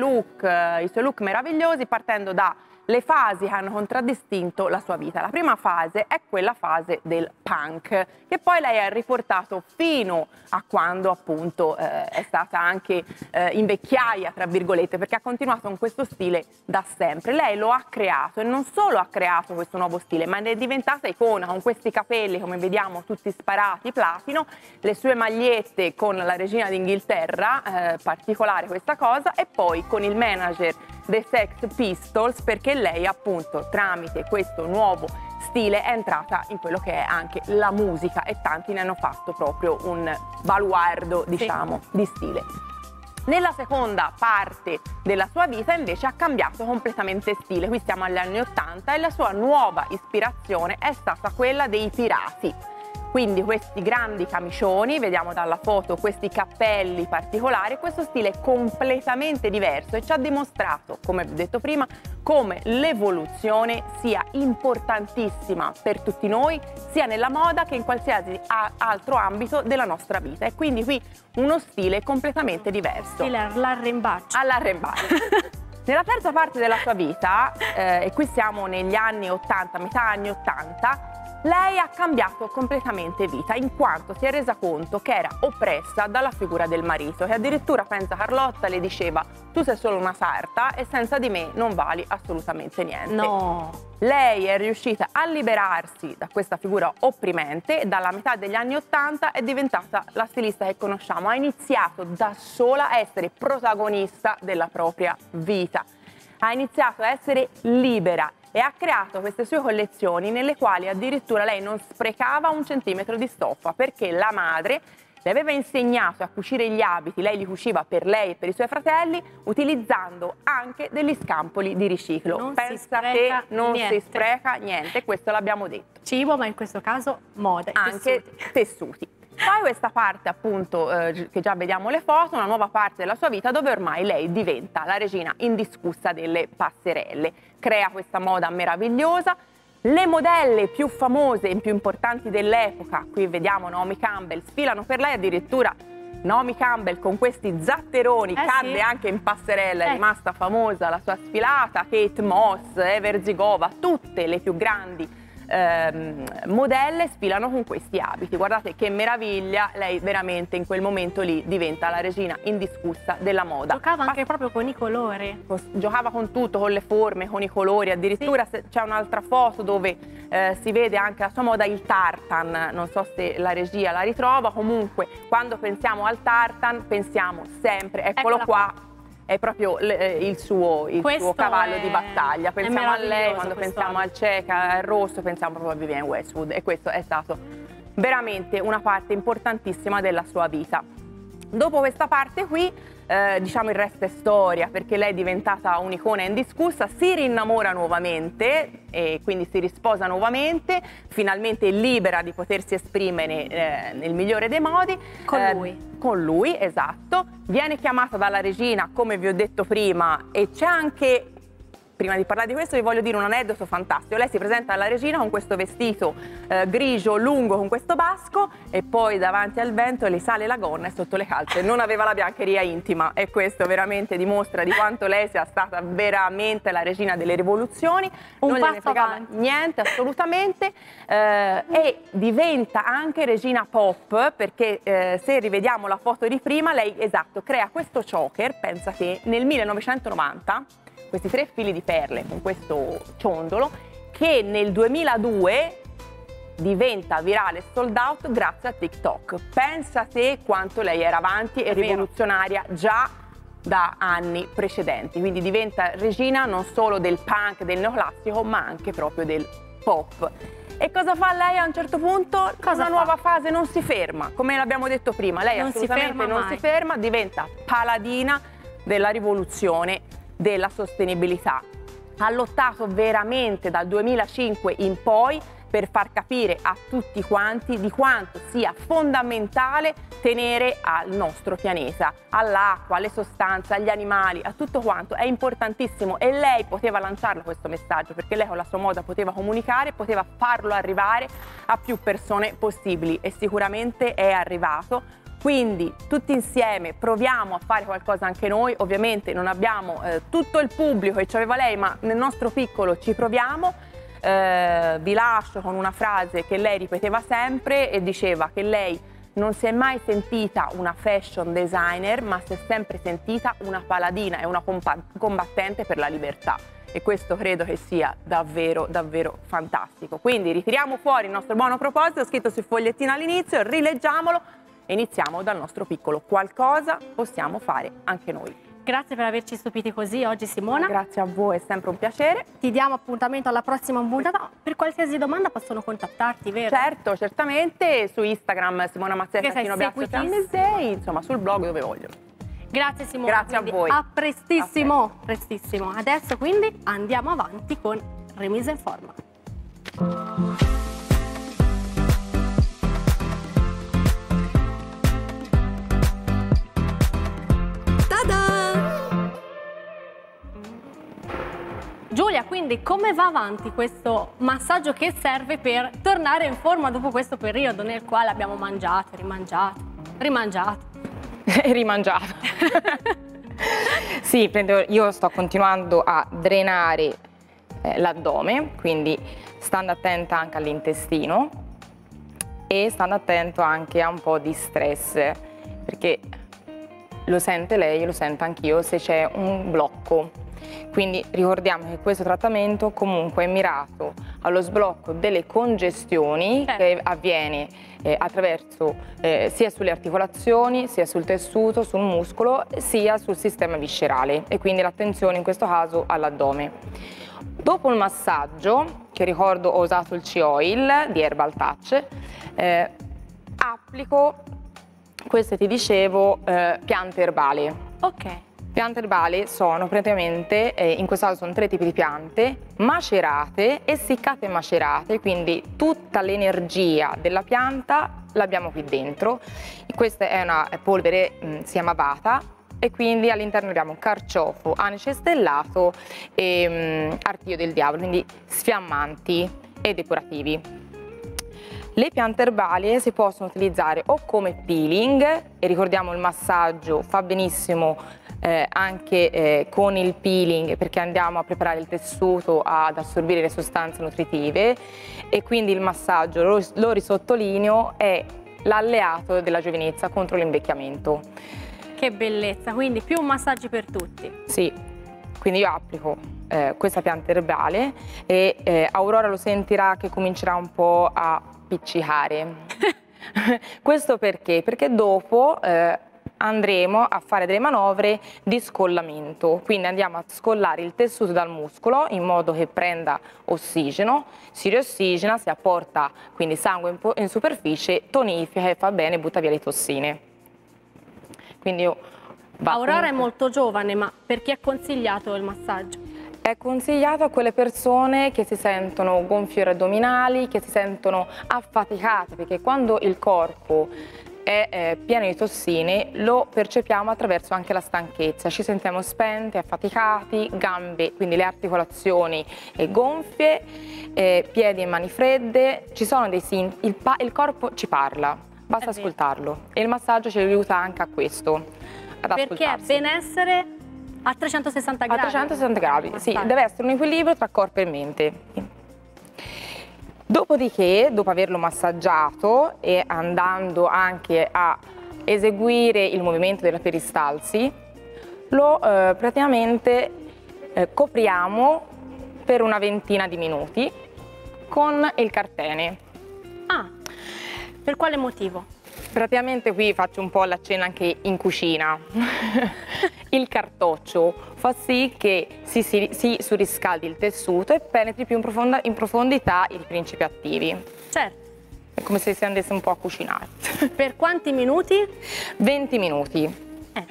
look meravigliosi, partendo da le fasi che hanno contraddistinto la sua vita. La prima fase è quella fase del punk, che poi lei ha riportato fino a quando appunto è stata anche in vecchiaia, tra virgolette, perché ha continuato con questo stile da sempre. Lei lo ha creato, e non solo ha creato questo nuovo stile, ma ne è diventata icona, con questi capelli, come vediamo, tutti sparati platino, le sue magliette con la regina d'Inghilterra, particolare questa cosa, e poi con il manager dei Sex Pistols, perché lei appunto tramite questo nuovo stile è entrata in quello che è anche la musica, e tanti ne hanno fatto proprio un baluardo, diciamo, di stile. Nella seconda parte della sua vita invece ha cambiato completamente stile. Qui siamo agli anni 80 e la sua nuova ispirazione è stata quella dei pirati. Quindi questi grandi camicioni, vediamo dalla foto questi cappelli particolari, questo stile completamente diverso, e ci ha dimostrato, come vi ho detto prima, come l'evoluzione sia importantissima per tutti noi, sia nella moda che in qualsiasi altro ambito della nostra vita. E quindi qui uno stile completamente diverso. Stile all'arrembaccio. All'arrembaccio. Nella terza parte della sua vita, e qui siamo negli anni 80, metà anni 80, lei ha cambiato completamente vita, in quanto si è resa conto che era oppressa dalla figura del marito, che addirittura, pensa Carlotta, le diceva: tu sei solo una sarta e senza di me non vali assolutamente niente. No. Lei è riuscita a liberarsi da questa figura opprimente e dalla metà degli anni 80 è diventata la stilista che conosciamo. Ha iniziato da sola a essere protagonista della propria vita. Ha iniziato a essere libera e ha creato queste sue collezioni nelle quali addirittura lei non sprecava un centimetro di stoffa, perché la madre le aveva insegnato a cucire gli abiti, lei li cuciva per lei e per i suoi fratelli, utilizzando anche degli scampoli di riciclo. Non Pensa si spreca che non niente. si spreca niente, questo l'abbiamo detto. Cibo, ma in questo caso moda. Anche tessuti. Poi questa parte appunto che già vediamo le foto, una nuova parte della sua vita dove ormai lei diventa la regina indiscussa delle passerelle, crea questa moda meravigliosa. Le modelle più famose e più importanti dell'epoca, qui vediamo Naomi Campbell, sfilano per lei, addirittura Naomi Campbell con questi zatteroni cadde anche in passerella, è rimasta famosa la sua sfilata. Kate Moss, Ever Zigova, tutte le più grandi modelle sfilano con questi abiti. Guardate che meraviglia, lei veramente in quel momento lì diventa la regina indiscussa della moda. Giocava anche proprio con i colori. Giocava con tutto, con le forme, con i colori, addirittura c'è un'altra foto dove si vede anche la sua moda, il tartan, non so se la regia la ritrova, comunque quando pensiamo al tartan pensiamo sempre, eccolo qua, è proprio il suo cavallo di battaglia. Pensiamo a lei quando pensiamo al Ceca, al rosso, pensiamo proprio a Vivienne Westwood, e questo è stato veramente una parte importantissima della sua vita. Dopo questa parte qui, diciamo il resto è storia, perché lei è diventata un'icona indiscussa, si rinnamora nuovamente e quindi si risposa nuovamente, finalmente è libera di potersi esprimere nel migliore dei modi. Con lui, esatto. Viene chiamata dalla regina, come vi ho detto prima, e c'è anche... Prima di parlare di questo vi voglio dire un aneddoto fantastico. Lei si presenta alla regina con questo vestito grigio lungo con questo basco, e poi davanti al vento le sale la gonna e sotto le calze non aveva la biancheria intima, e questo veramente dimostra di quanto lei sia stata veramente la regina delle rivoluzioni. Non gliene fregava niente assolutamente, e diventa anche regina pop, perché se rivediamo la foto di prima, lei crea questo choker, pensa che nel 1990, questi 3 fili di perle con questo ciondolo, che nel 2002 diventa virale sold out grazie a TikTok. Pensa te quanto lei era avanti e rivoluzionaria già da anni precedenti, quindi diventa regina non solo del punk, del neoclassico, ma anche proprio del pop. E cosa fa lei a un certo punto? Una nuova fase, non si ferma, come l'abbiamo detto prima, lei assolutamente non si ferma, diventa paladina della rivoluzione della sostenibilità. Ha lottato veramente dal 2005 in poi per far capire a tutti quanti di quanto sia fondamentale tenere al nostro pianeta, all'acqua, alle sostanze, agli animali, a tutto quanto. È importantissimo, e lei poteva lanciarlo questo messaggio, perché lei con la sua moda poteva comunicare, poteva farlo arrivare a più persone possibili, e sicuramente è arrivato. Quindi tutti insieme proviamo a fare qualcosa anche noi. Ovviamente non abbiamo tutto il pubblico che ci aveva lei, ma nel nostro piccolo ci proviamo. Vi lascio con una frase che lei ripeteva sempre, e diceva che lei non si è mai sentita una fashion designer, ma si è sempre sentita una paladina e una combattente per la libertà. E questo credo che sia davvero, davvero fantastico. Quindi ritiriamo fuori il nostro buono proposito scritto sul fogliettino all'inizio, rileggiamolo e iniziamo dal nostro piccolo. Qualcosa possiamo fare anche noi. Grazie per averci stupiti così oggi, Simona. Grazie a voi, è sempre un piacere. Ti diamo appuntamento alla prossima puntata. Per qualsiasi domanda possono contattarti, vero? Certo, certamente, su Instagram Simona Mazzetta, insomma sul blog, dove vogliono. Grazie Simona. Grazie a voi. A prestissimo, prestissimo. Adesso quindi andiamo avanti con Remise in Forma. Giulia, quindi come va avanti questo massaggio che serve per tornare in forma dopo questo periodo nel quale abbiamo mangiato, rimangiato, rimangiato? Rimangiato. Sì, io sto continuando a drenare l'addome, quindi stando attenta anche all'intestino e stando attento anche a un po' di stress, perché lo sente lei, lo sento anch'io se c'è un blocco. Quindi ricordiamo che questo trattamento comunque è mirato allo sblocco delle congestioni che avviene attraverso sia sulle articolazioni, sia sul tessuto, sul muscolo, sia sul sistema viscerale, e quindi l'attenzione in questo caso all'addome. Dopo il massaggio, che ricordo ho usato il C-Oil di Herbal Touch, applico queste, ti dicevo, piante erbali. Ok. Piante erbali sono praticamente, in questo caso sono 3 tipi di piante, macerate, essiccate e macerate, quindi tutta l'energia della pianta l'abbiamo qui dentro. Questa è una polvere, si chiama Vata, e quindi all'interno abbiamo carciofo, anice stellato e artiglio del diavolo, quindi sfiammanti e depurativi. Le piante erbali si possono utilizzare o come peeling, e ricordiamo il massaggio fa benissimo anche con il peeling, perché andiamo a preparare il tessuto ad assorbire le sostanze nutritive, e quindi il massaggio, lo risottolineo, è l'alleato della giovinezza contro l'invecchiamento. Che bellezza, quindi più massaggi per tutti. Sì, quindi io applico questa pianta erbale e Aurora lo sentirà che comincerà un po' a piccicare. Questo perché? Perché dopo andremo a fare delle manovre di scollamento, quindi andiamo a scollare il tessuto dal muscolo in modo che prenda ossigeno, si riossigena, si apporta quindi sangue in superficie, tonifica e fa bene, butta via le tossine. Quindi Aurora è molto giovane, ma per chi è consigliato il massaggio? È consigliato a quelle persone che si sentono gonfiori addominali, che si sentono affaticate, perché quando il corpo è pieno di tossine lo percepiamo attraverso anche la stanchezza, ci sentiamo spenti, affaticati, gambe, quindi le articolazioni gonfie, piedi e mani fredde, ci sono dei sintomi, il corpo ci parla, basta ascoltarlo e il massaggio ci aiuta anche a questo, ad perché è benessere a 360 gradi. A 360 gradi, sì, deve essere un equilibrio tra corpo e mente. Dopodiché, dopo averlo massaggiato e andando anche a eseguire il movimento della peristalsi, lo praticamente copriamo per una ventina di minuti con il cartene. Ah, per quale motivo? Praticamente qui faccio un po' la cena anche in cucina. Il cartoccio fa sì che si surriscaldi il tessuto e penetri più in profondità i principi attivi. Certo. È come se si andasse un po' a cucinare. Per quanti minuti? 20 minuti.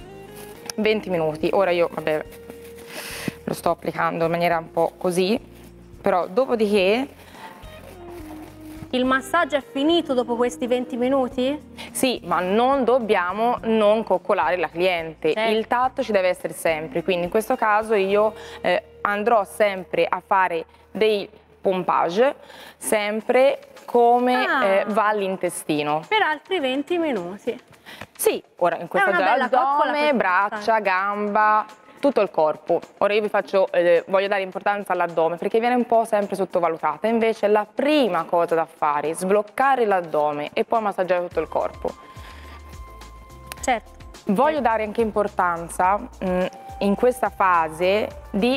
20 minuti. Ora io, vabbè, lo sto applicando in maniera un po' così, però dopodiché... Il massaggio è finito dopo questi 20 minuti? Sì, ma non dobbiamo non coccolare la cliente. Il tatto ci deve essere sempre, quindi in questo caso io andrò sempre a fare dei pompage, sempre come va all'intestino. Per altri 20 minuti? Sì, ora in questo caso l'addome, braccia, gamba, tutto il corpo. Ora io vi faccio, voglio dare importanza all'addome perché viene un po' sempre sottovalutata, invece la prima cosa da fare è sbloccare l'addome e poi massaggiare tutto il corpo. Certo. Voglio dare anche importanza in questa fase di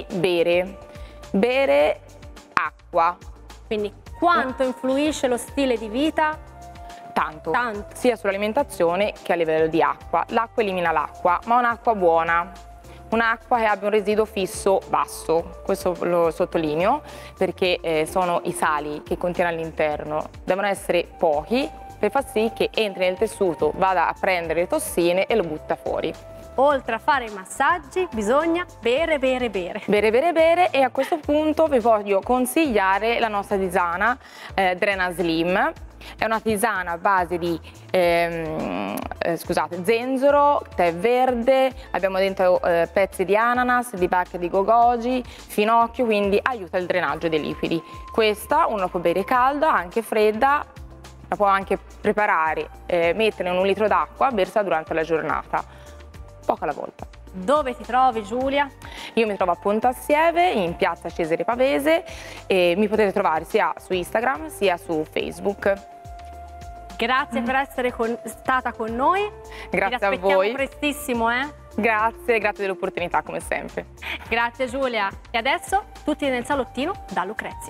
bere acqua. Quindi quanto influisce lo stile di vita? Tanto, sia sull'alimentazione che a livello di acqua. L'acqua elimina l'acqua, ma un'acqua buona. Un'acqua che abbia un residuo fisso basso, questo lo sottolineo perché sono i sali che contiene all'interno, devono essere pochi per far sì che entri nel tessuto, vada a prendere le tossine e lo butta fuori. Oltre a fare i massaggi bisogna bere. Bere e a questo punto vi voglio consigliare la nostra tisana Drena Slim. È una tisana a base di zenzero, tè verde, abbiamo dentro pezzi di ananas, di bacche di gogogi, finocchio, quindi aiuta il drenaggio dei liquidi. Questa uno può bere calda, anche fredda, la può anche preparare, mettere in 1 litro d'acqua, bersela durante la giornata, poco alla volta. Dove ti trovi, Giulia? Io mi trovo a Pontassieve, in piazza Cesare Pavese, e mi potete trovare sia su Instagram sia su Facebook. Grazie per essere stata con noi. Grazie a voi. Prestissimo, Grazie dell'opportunità come sempre. Grazie Giulia. E adesso tutti nel salottino da Lucrezia.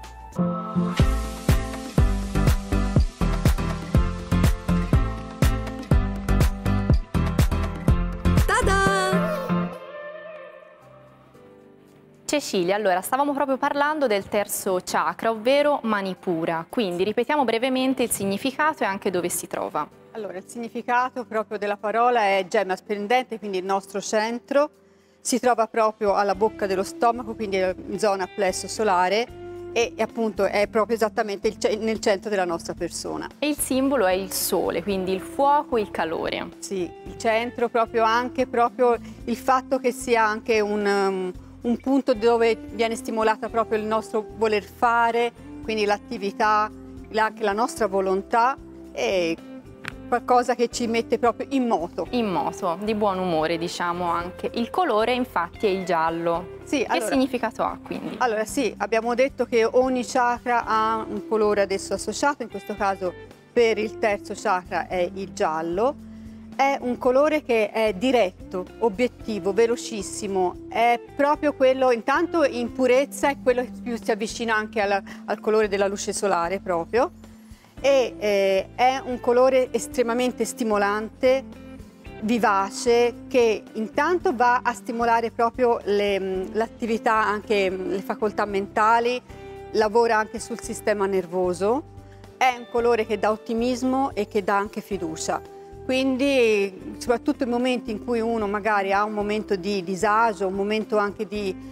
Cecilia, allora stavamo proprio parlando del terzo chakra, ovvero Manipura, quindi ripetiamo brevemente il significato e anche dove si trova. Allora, il significato proprio della parola è gemma splendente, quindi il nostro centro, si trova proprio alla bocca dello stomaco, quindi in zona plesso solare e appunto è proprio esattamente nel centro della nostra persona. E il simbolo è il sole, quindi il fuoco e il calore. Sì, il centro proprio il fatto che sia anche un punto dove viene stimolata proprio il nostro voler fare, quindi l'attività, anche la nostra volontà e qualcosa che ci mette proprio in moto. In moto, di buon umore diciamo anche. Il colore infatti è il giallo. Sì, che significato ha quindi? Allora sì, abbiamo detto che ogni chakra ha un colore adesso associato, in questo caso per il terzo chakra è il giallo. È un colore che è diretto, obiettivo, velocissimo, è proprio quello, intanto in purezza, è quello che più si avvicina anche al colore della luce solare proprio, e è un colore estremamente stimolante, vivace, che intanto va a stimolare proprio l'attività, anche le facoltà mentali, lavora anche sul sistema nervoso, è un colore che dà ottimismo e che dà anche fiducia. Quindi soprattutto in momenti in cui uno magari ha un momento di disagio, un momento anche di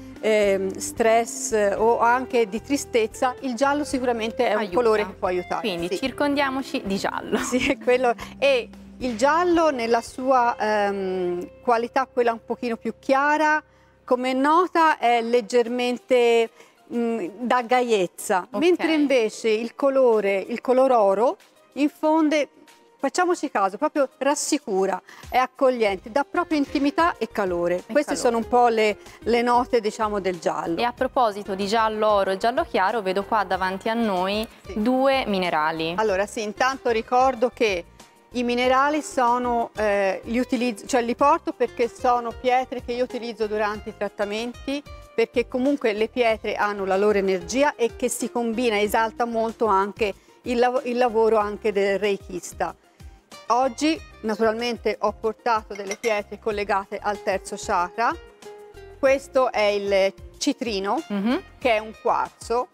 stress o anche di tristezza, il giallo sicuramente è un colore che può aiutare. Quindi circondiamoci di giallo. Sì, è quello. E il giallo nella sua qualità, quella un pochino più chiara, come nota è leggermente da gaiezza, mentre invece il color oro infonde, facciamoci caso, proprio rassicura, è accogliente, dà proprio intimità e calore. Queste sono un po' le note, diciamo, del giallo. E a proposito di giallo oro e giallo chiaro, vedo qua davanti a noi due minerali. Allora sì, intanto ricordo che i minerali sono, li porto perché sono pietre che io utilizzo durante i trattamenti, perché comunque le pietre hanno la loro energia e che si combina, esalta molto anche il lavoro anche del reikista. Oggi naturalmente ho portato delle pietre collegate al terzo chakra. Questo è il citrino, che è un quarzo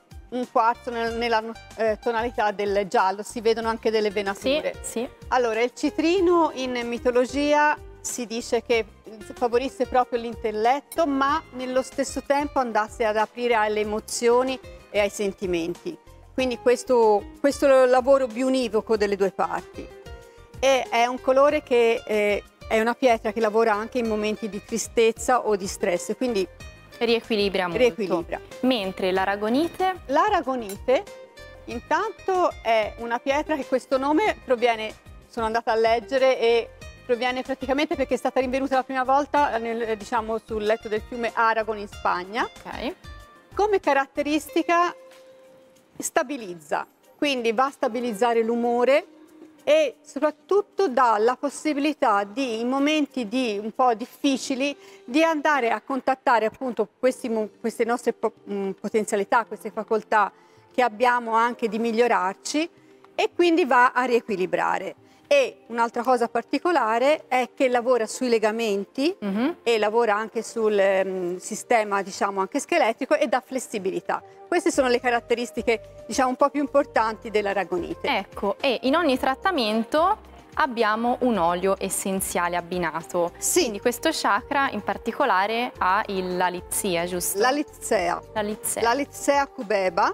nella tonalità del giallo, si vedono anche delle venature. Sì. Allora, il citrino in mitologia si dice che favorisse proprio l'intelletto, ma nello stesso tempo andasse ad aprire alle emozioni e ai sentimenti. Quindi questo lavoro biunivoco delle due parti. E è un colore che è una pietra che lavora anche in momenti di tristezza o di stress, quindi riequilibra molto. Mentre l'aragonite? L'aragonite intanto è una pietra che questo nome proviene, sono andata a leggere, e proviene praticamente perché è stata rinvenuta la prima volta diciamo sul letto del fiume Aragon in Spagna. Come caratteristica stabilizza, quindi va a stabilizzare l'umore e soprattutto dà la possibilità di, in momenti un po' difficili, di andare a contattare appunto queste nostre potenzialità, queste facoltà che abbiamo anche di migliorarci, e quindi va a riequilibrare. E un'altra cosa particolare è che lavora sui legamenti e lavora anche sul sistema, diciamo, anche scheletrico, e dà flessibilità. Queste sono le caratteristiche, diciamo, un po' più importanti dell'aragonite. Ecco, e in ogni trattamento abbiamo un olio essenziale abbinato. Sì. Quindi questo chakra in particolare ha l'alizia, giusto? L'alizia. L'alizia cubeba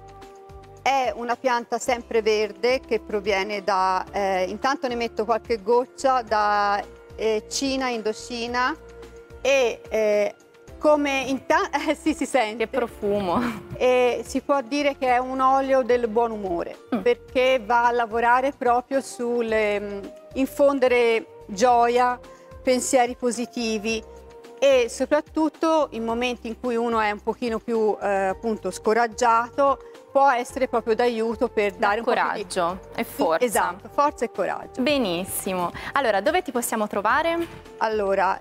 è una pianta sempreverde che proviene da, intanto ne metto qualche goccia, da Cina, Indocina, e come sì, si sente. Che profumo! E si può dire che è un olio del buon umore, perché va a lavorare proprio sul infondere gioia, pensieri positivi, e soprattutto in momenti in cui uno è un pochino più appunto scoraggiato, può essere proprio d'aiuto per dare un coraggio e forza. Esatto, forza e coraggio. Benissimo. Allora, dove ti possiamo trovare? Allora,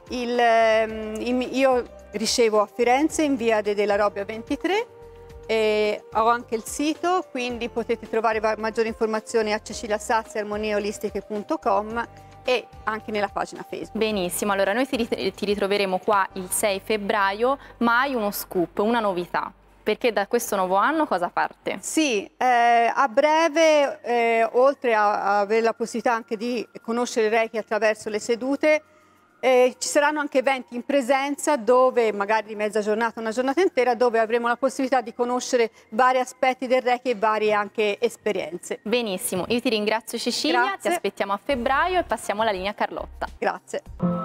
io ricevo a Firenze in via della Robbia 23, e ho anche il sito, quindi potete trovare maggiori informazioni a ceciliasazzi@armoniaolistiche.com e anche nella pagina Facebook. Benissimo, allora noi ti ritroveremo qua il 6 febbraio, ma hai uno scoop, una novità. Perché da questo nuovo anno cosa parte? Sì, a breve, oltre a avere la possibilità anche di conoscere il Reiki attraverso le sedute, ci saranno anche eventi in presenza, dove magari di mezza giornata, una giornata intera, dove avremo la possibilità di conoscere vari aspetti del Reiki e varie anche esperienze. Benissimo, io ti ringrazio Cecilia, Grazie. Ti aspettiamo a febbraio e passiamo alla linea Carlotta. Grazie.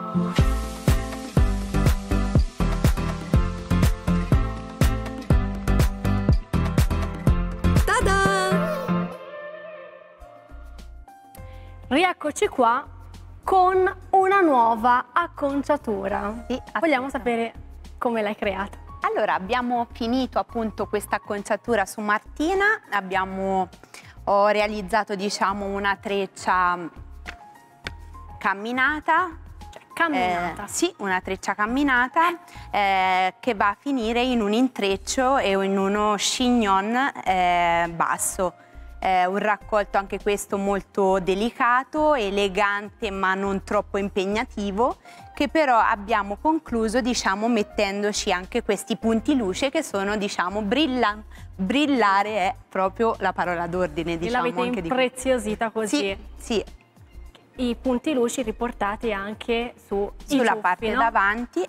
Rieccoci qua con una nuova acconciatura. Sì, vogliamo sapere come l'hai creata. Allora, abbiamo finito appunto questa acconciatura su Martina, ho realizzato, diciamo, una treccia camminata. Camminata? Sì, una treccia camminata che va a finire in un intreccio e in uno chignon basso. un raccolto anche questo molto delicato, elegante ma non troppo impegnativo, che però abbiamo concluso, diciamo, mettendoci anche questi punti luce che sono, diciamo, brillare è proprio la parola d'ordine, diciamo. E l'avete impreziosita così. Sì, sì. I punti luci riportati anche sulla ciuffi, parte davanti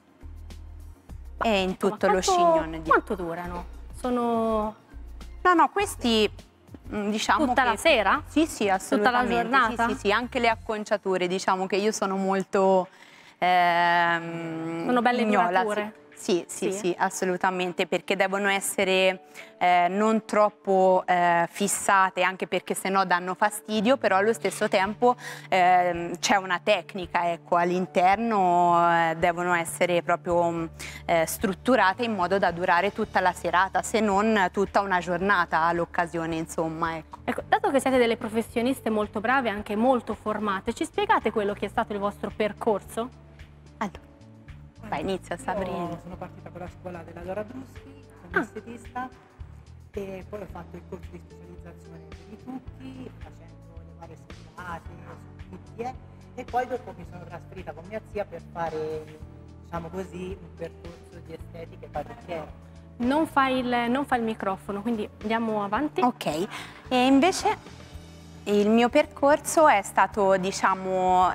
e in tutto lo scignone. Quanto durano? Sono... No, questi diciamo tutta la sera? Sì, sì, assolutamente. Tutta la giornata? Sì, anche le acconciature, diciamo che io sono molto sono belle durature? Sì, assolutamente, perché devono essere non troppo fissate, anche perché sennò danno fastidio, però allo stesso tempo c'è una tecnica, ecco, all'interno devono essere proprio strutturate in modo da durare tutta la serata, se non tutta una giornata all'occasione, insomma, ecco. Ecco, dato che siete delle professioniste molto brave, anche molto formate, ci spiegate quello che è stato il vostro percorso? Vai, inizia Sabrina. Io sono partita con la scuola della Dora Bruschi, come estetista, e poi ho fatto il corso di specializzazione per i trucchi, facendo le varie sfilate, soffitti, e poi dopo mi sono trasferita con mia zia per fare, diciamo così, un percorso di estetica e parrucchiera. Non fa il microfono, quindi andiamo avanti. Ok, e invece il mio percorso è stato, diciamo,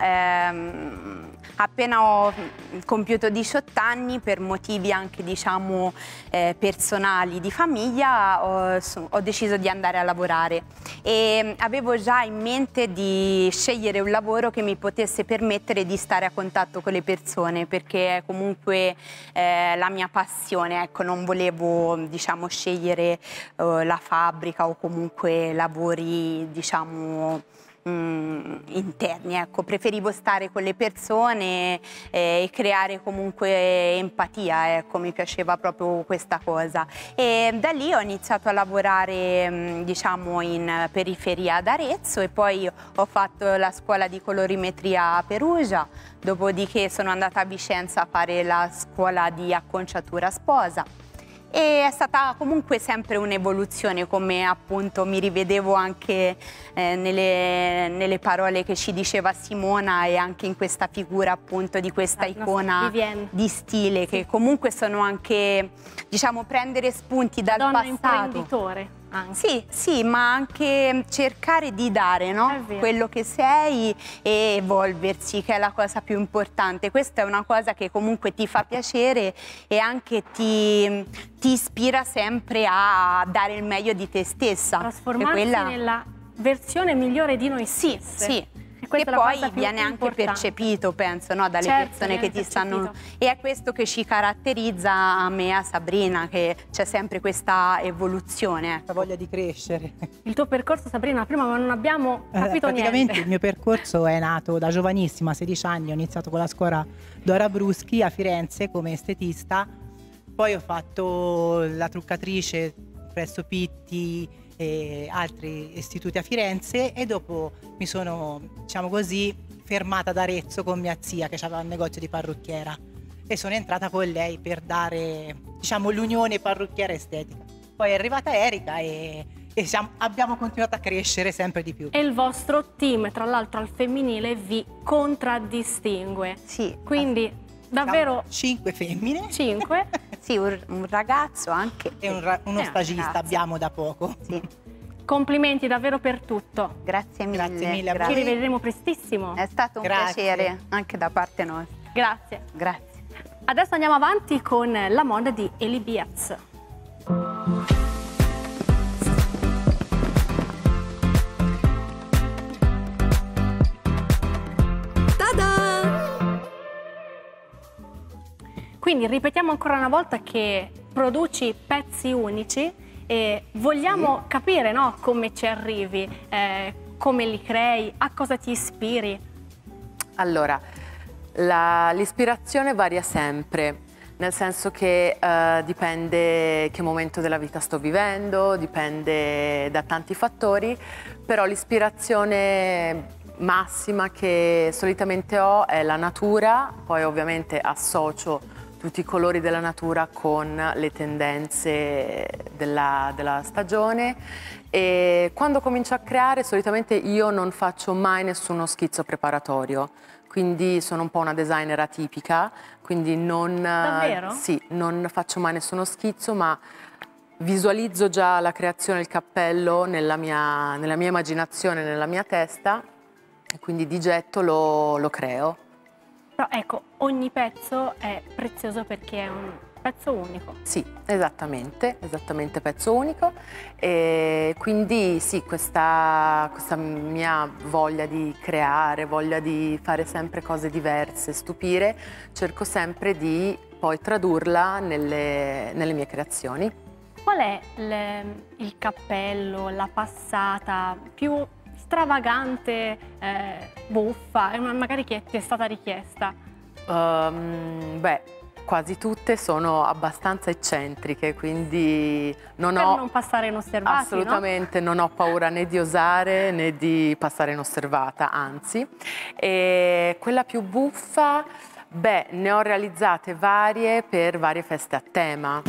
appena ho compiuto 18 anni, per motivi anche, diciamo, personali di famiglia, ho deciso di andare a lavorare e avevo già in mente di scegliere un lavoro che mi potesse permettere di stare a contatto con le persone, perché è comunque la mia passione, ecco, non volevo, diciamo, scegliere la fabbrica o comunque lavori, diciamo, interni, ecco, preferivo stare con le persone e creare comunque empatia, ecco, mi piaceva proprio questa cosa, e da lì ho iniziato a lavorare, diciamo, in periferia ad Arezzo, e poi ho fatto la scuola di colorimetria a Perugia, dopodiché sono andata a Vicenza a fare la scuola di acconciatura sposa. E è stata comunque sempre un'evoluzione, come appunto mi rivedevo anche nelle parole che ci diceva Simona, e anche in questa figura appunto di questa icona di stile, che comunque sono anche, diciamo, prendere spunti dal donna passato. Imprenditore anche. Sì, ma anche cercare di dare, no? Quello che sei e evolversi, che è la cosa più importante. Questa è una cosa che comunque ti fa piacere e anche ti ispira sempre a dare il meglio di te stessa. Trasformarsi nella versione migliore di noi stesse. Sì. Che poi viene anche percepito, penso, no? Dalle persone che ti stanno... E è questo che ci caratterizza a me, a Sabrina, che c'è sempre questa evoluzione. Questa voglia di crescere. Il tuo percorso, Sabrina, prima non abbiamo capito praticamente niente. Il mio percorso è nato da giovanissima, a 16 anni, ho iniziato con la scuola Dora Bruschi a Firenze come estetista, poi ho fatto la truccatrice presso Pitti e altri istituti a Firenze, e dopo mi sono, diciamo così, fermata ad Arezzo con mia zia che aveva un negozio di parrucchiera, e sono entrata con lei per dare, diciamo, l'unione parrucchiera estetica. Poi è arrivata Erika e abbiamo continuato a crescere sempre di più. E il vostro team, tra l'altro al femminile, vi contraddistingue. Sì. Quindi davvero... 5 femmine. 5. Sì, un ragazzo anche. E uno stagista abbiamo da poco. Sì. Complimenti davvero per tutto. Grazie mille. Grazie mille a voi. Ci rivedremo prestissimo. È stato un piacere anche da parte nostra. Grazie. Grazie. Adesso andiamo avanti con la moda di Eli Biaz. Quindi ripetiamo ancora una volta che produci pezzi unici e vogliamo capire, no, come ci arrivi, come li crei, a cosa ti ispiri. Allora, l'ispirazione varia sempre, nel senso che dipende che momento della vita sto vivendo, dipende da tanti fattori, però l'ispirazione massima che solitamente ho è la natura, poi ovviamente associo tutti i colori della natura con le tendenze della stagione. E quando comincio a creare, solitamente io non faccio mai nessuno schizzo preparatorio, quindi sono un po' una designer atipica, quindi non, Davvero? sì, non faccio mai nessuno schizzo, ma visualizzo già la creazione del cappello nella mia immaginazione, nella mia testa, e quindi di getto lo creo. Però ecco, ogni pezzo è prezioso perché è un pezzo unico. Sì, esattamente pezzo unico, e quindi sì, questa mia voglia di creare, voglia di fare sempre cose diverse, stupire, cerco sempre di poi tradurla nelle mie creazioni. Qual è il cappello, la passata più stravagante, buffa, magari che ti è stata richiesta? Beh, quasi tutte sono abbastanza eccentriche, quindi Per non passare inosservati, assolutamente, non ho paura né di osare né di passare inosservata, anzi. E quella più buffa, beh, ne ho realizzate varie per varie feste a tema.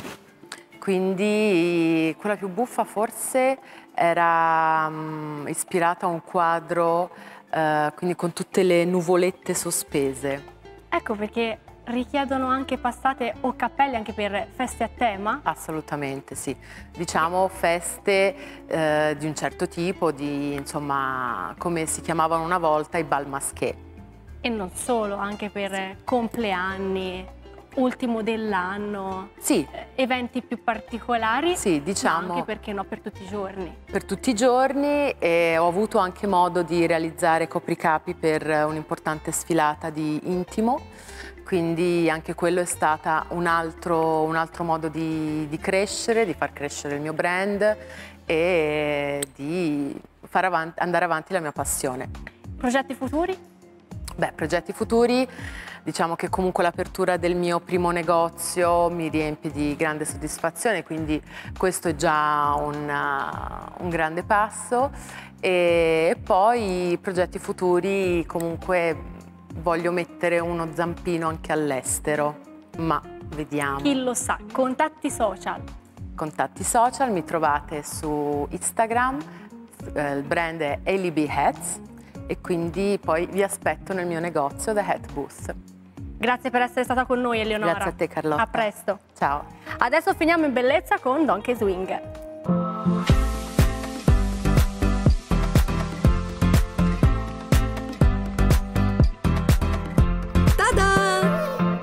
Quindi quella più buffa forse era ispirata a un quadro, quindi con tutte le nuvolette sospese. Ecco perché richiedono anche passate o cappelli anche per feste a tema? Assolutamente sì, diciamo feste di un certo tipo, insomma, come si chiamavano una volta i bal masqué. E non solo, anche per compleanni, ultimo dell'anno, sì, eventi più particolari, sì, diciamo, ma anche perché no per tutti i giorni. Per tutti i giorni, e ho avuto anche modo di realizzare copricapi per un'importante sfilata di intimo, quindi anche quello è stato un altro modo di crescere, di far crescere il mio brand e di andare avanti la mia passione. Progetti futuri? Beh, progetti futuri, diciamo che comunque l'apertura del mio primo negozio mi riempie di grande soddisfazione, quindi questo è già un grande passo. E poi progetti futuri, comunque voglio mettere uno zampino anche all'estero, ma vediamo. Chi lo sa, contatti social. Contatti social, mi trovate su Instagram, il brand è LB Hats, e quindi poi vi aspetto nel mio negozio The Hat Booth. Grazie per essere stata con noi, Eleonora. Grazie a te, Carlotta. A presto. Ciao. Adesso finiamo in bellezza con Donkey Swing. Ta-da!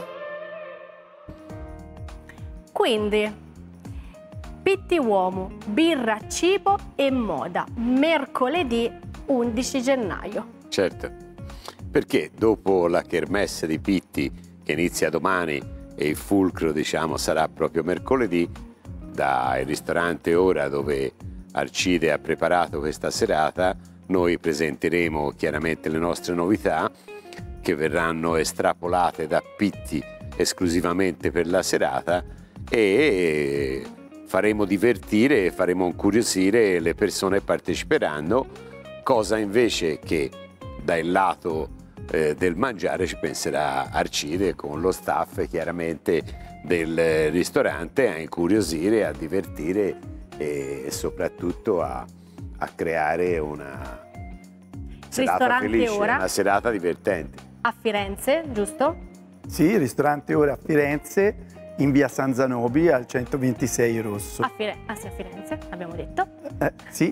Quindi, Pitti Uomo, birra, cibo e moda, mercoledì 11 gennaio. Certo, perché dopo la kermesse di Pitti che inizia domani e il fulcro, diciamo, sarà proprio mercoledì, dal ristorante Ora dove Arcide ha preparato questa serata, noi presenteremo chiaramente le nostre novità che verranno estrapolate da Pitti esclusivamente per la serata, e faremo divertire e faremo incuriosire le persone che parteciperanno, cosa invece che dal lato del mangiare ci penserà Arcide con lo staff chiaramente del ristorante a incuriosire, a divertire e soprattutto a creare una serata Ristorante felice, Ora. una serata divertente. A Firenze, giusto? Sì, ristorante Ora a Firenze, in via San Zanobi al 126 Rosso. Sì, a Firenze, abbiamo detto. Sì.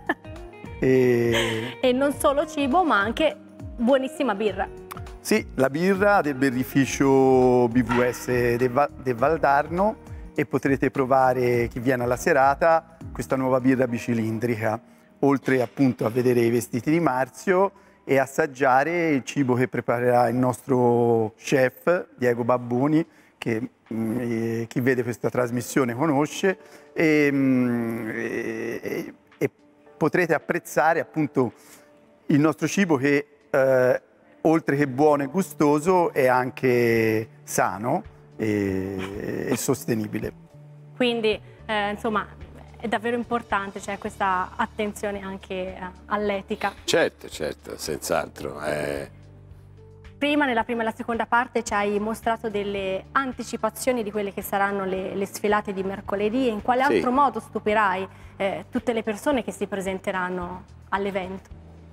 E non solo cibo, ma anche buonissima birra. Sì, la birra del birrificio BVS del Valdarno, e potrete provare, chi viene alla serata, questa nuova birra bicilindrica, oltre appunto a vedere i vestiti di Marzio e assaggiare il cibo che preparerà il nostro chef Diego Babboni, che chi vede questa trasmissione conosce, e potrete apprezzare appunto il nostro cibo che oltre che buono e gustoso è anche sano e sostenibile. Quindi insomma è davvero importante, c'è questa attenzione anche all'etica. Certo, certo, senz'altro. Prima, nella prima e la seconda parte, ci hai mostrato delle anticipazioni di quelle che saranno le sfilate di mercoledì. In quale altro modo stupirai tutte le persone che si presenteranno all'evento?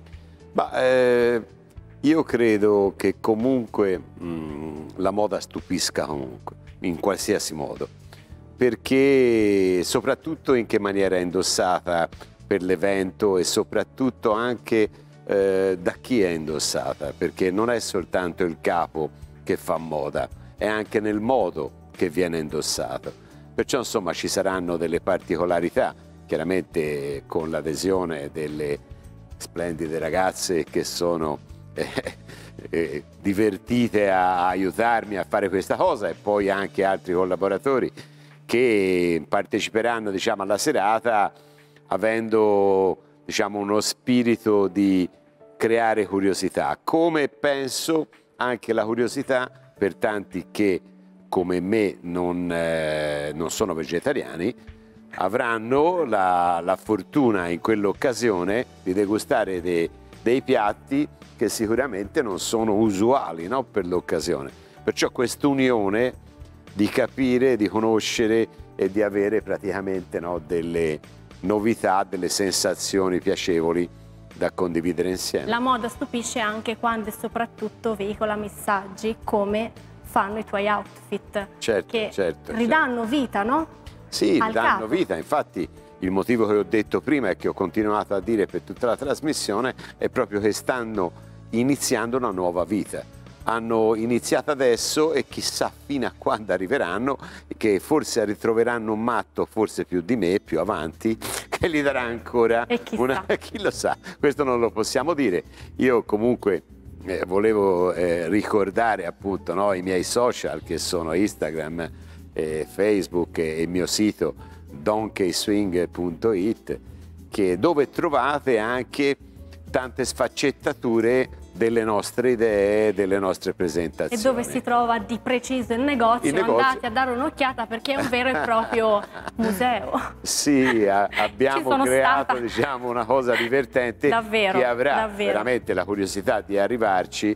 Io credo che comunque la moda stupisca comunque, in qualsiasi modo, perché soprattutto in che maniera è indossata per l'evento e soprattutto anche da chi è indossata, perché non è soltanto il capo che fa moda, è anche nel modo che viene indossato. Perciò insomma ci saranno delle particolarità, chiaramente con l'adesione delle splendide ragazze che sono divertite a aiutarmi a fare questa cosa, e poi anche altri collaboratori che parteciperanno, diciamo, alla serata avendo, diciamo, uno spirito di creare curiosità, come penso anche la curiosità per tanti che come me non sono vegetariani, avranno la fortuna in quell'occasione di degustare dei piatti che sicuramente non sono usuali, no, per l'occasione. Perciò quest'unione di capire, di conoscere e di avere praticamente, no, delle novità, delle sensazioni piacevoli da condividere insieme. La moda stupisce anche quando e soprattutto veicola messaggi come fanno i tuoi outfit, che ridanno vita, no? Sì, ridanno vita. Infatti il motivo che ho detto prima e che ho continuato a dire per tutta la trasmissione è proprio che stanno iniziando una nuova vita. Hanno iniziato adesso e chissà fino a quando arriveranno, che forse ritroveranno un matto, forse più di me, più avanti, che gli darà ancora una... chi lo sa, questo non lo possiamo dire. Io comunque volevo ricordare appunto, no, i miei social che sono Instagram, Facebook e il mio sito donkeyswing.it, dove trovate anche tante sfaccettature delle nostre idee, delle nostre presentazioni. E dove si trova di preciso il negozio, andate a dare un'occhiata perché è un vero e proprio museo. Sì, abbiamo creato, diciamo, una cosa divertente. Davvero, chi avrà davvero veramente la curiosità di arrivarci,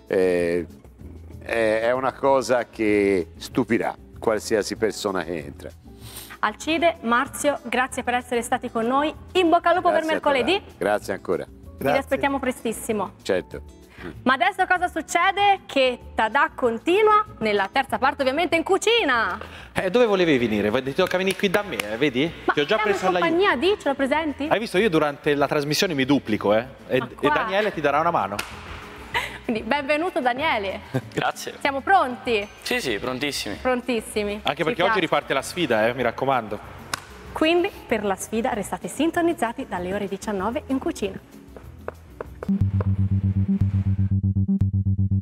è una cosa che stupirà qualsiasi persona che entra. Alcide, Marzio, grazie per essere stati con noi. In bocca al lupo per mercoledì. Grazie ancora. Vi aspettiamo prestissimo. Certo. Ma adesso cosa succede? Che Tadà continua nella terza parte, ovviamente in cucina. Dove volevi venire? Ti tocca venire qui da me, vedi? Ma ti ho già preso in compagnia di, ce lo presenti? Hai visto, io durante la trasmissione mi duplico, e Daniele ti darà una mano. Quindi benvenuto Daniele. Grazie. Siamo pronti? Sì, sì, prontissimi. Prontissimi. Anche perché oggi riparte la sfida, mi raccomando. Quindi per la sfida restate sintonizzati dalle ore 19 in cucina.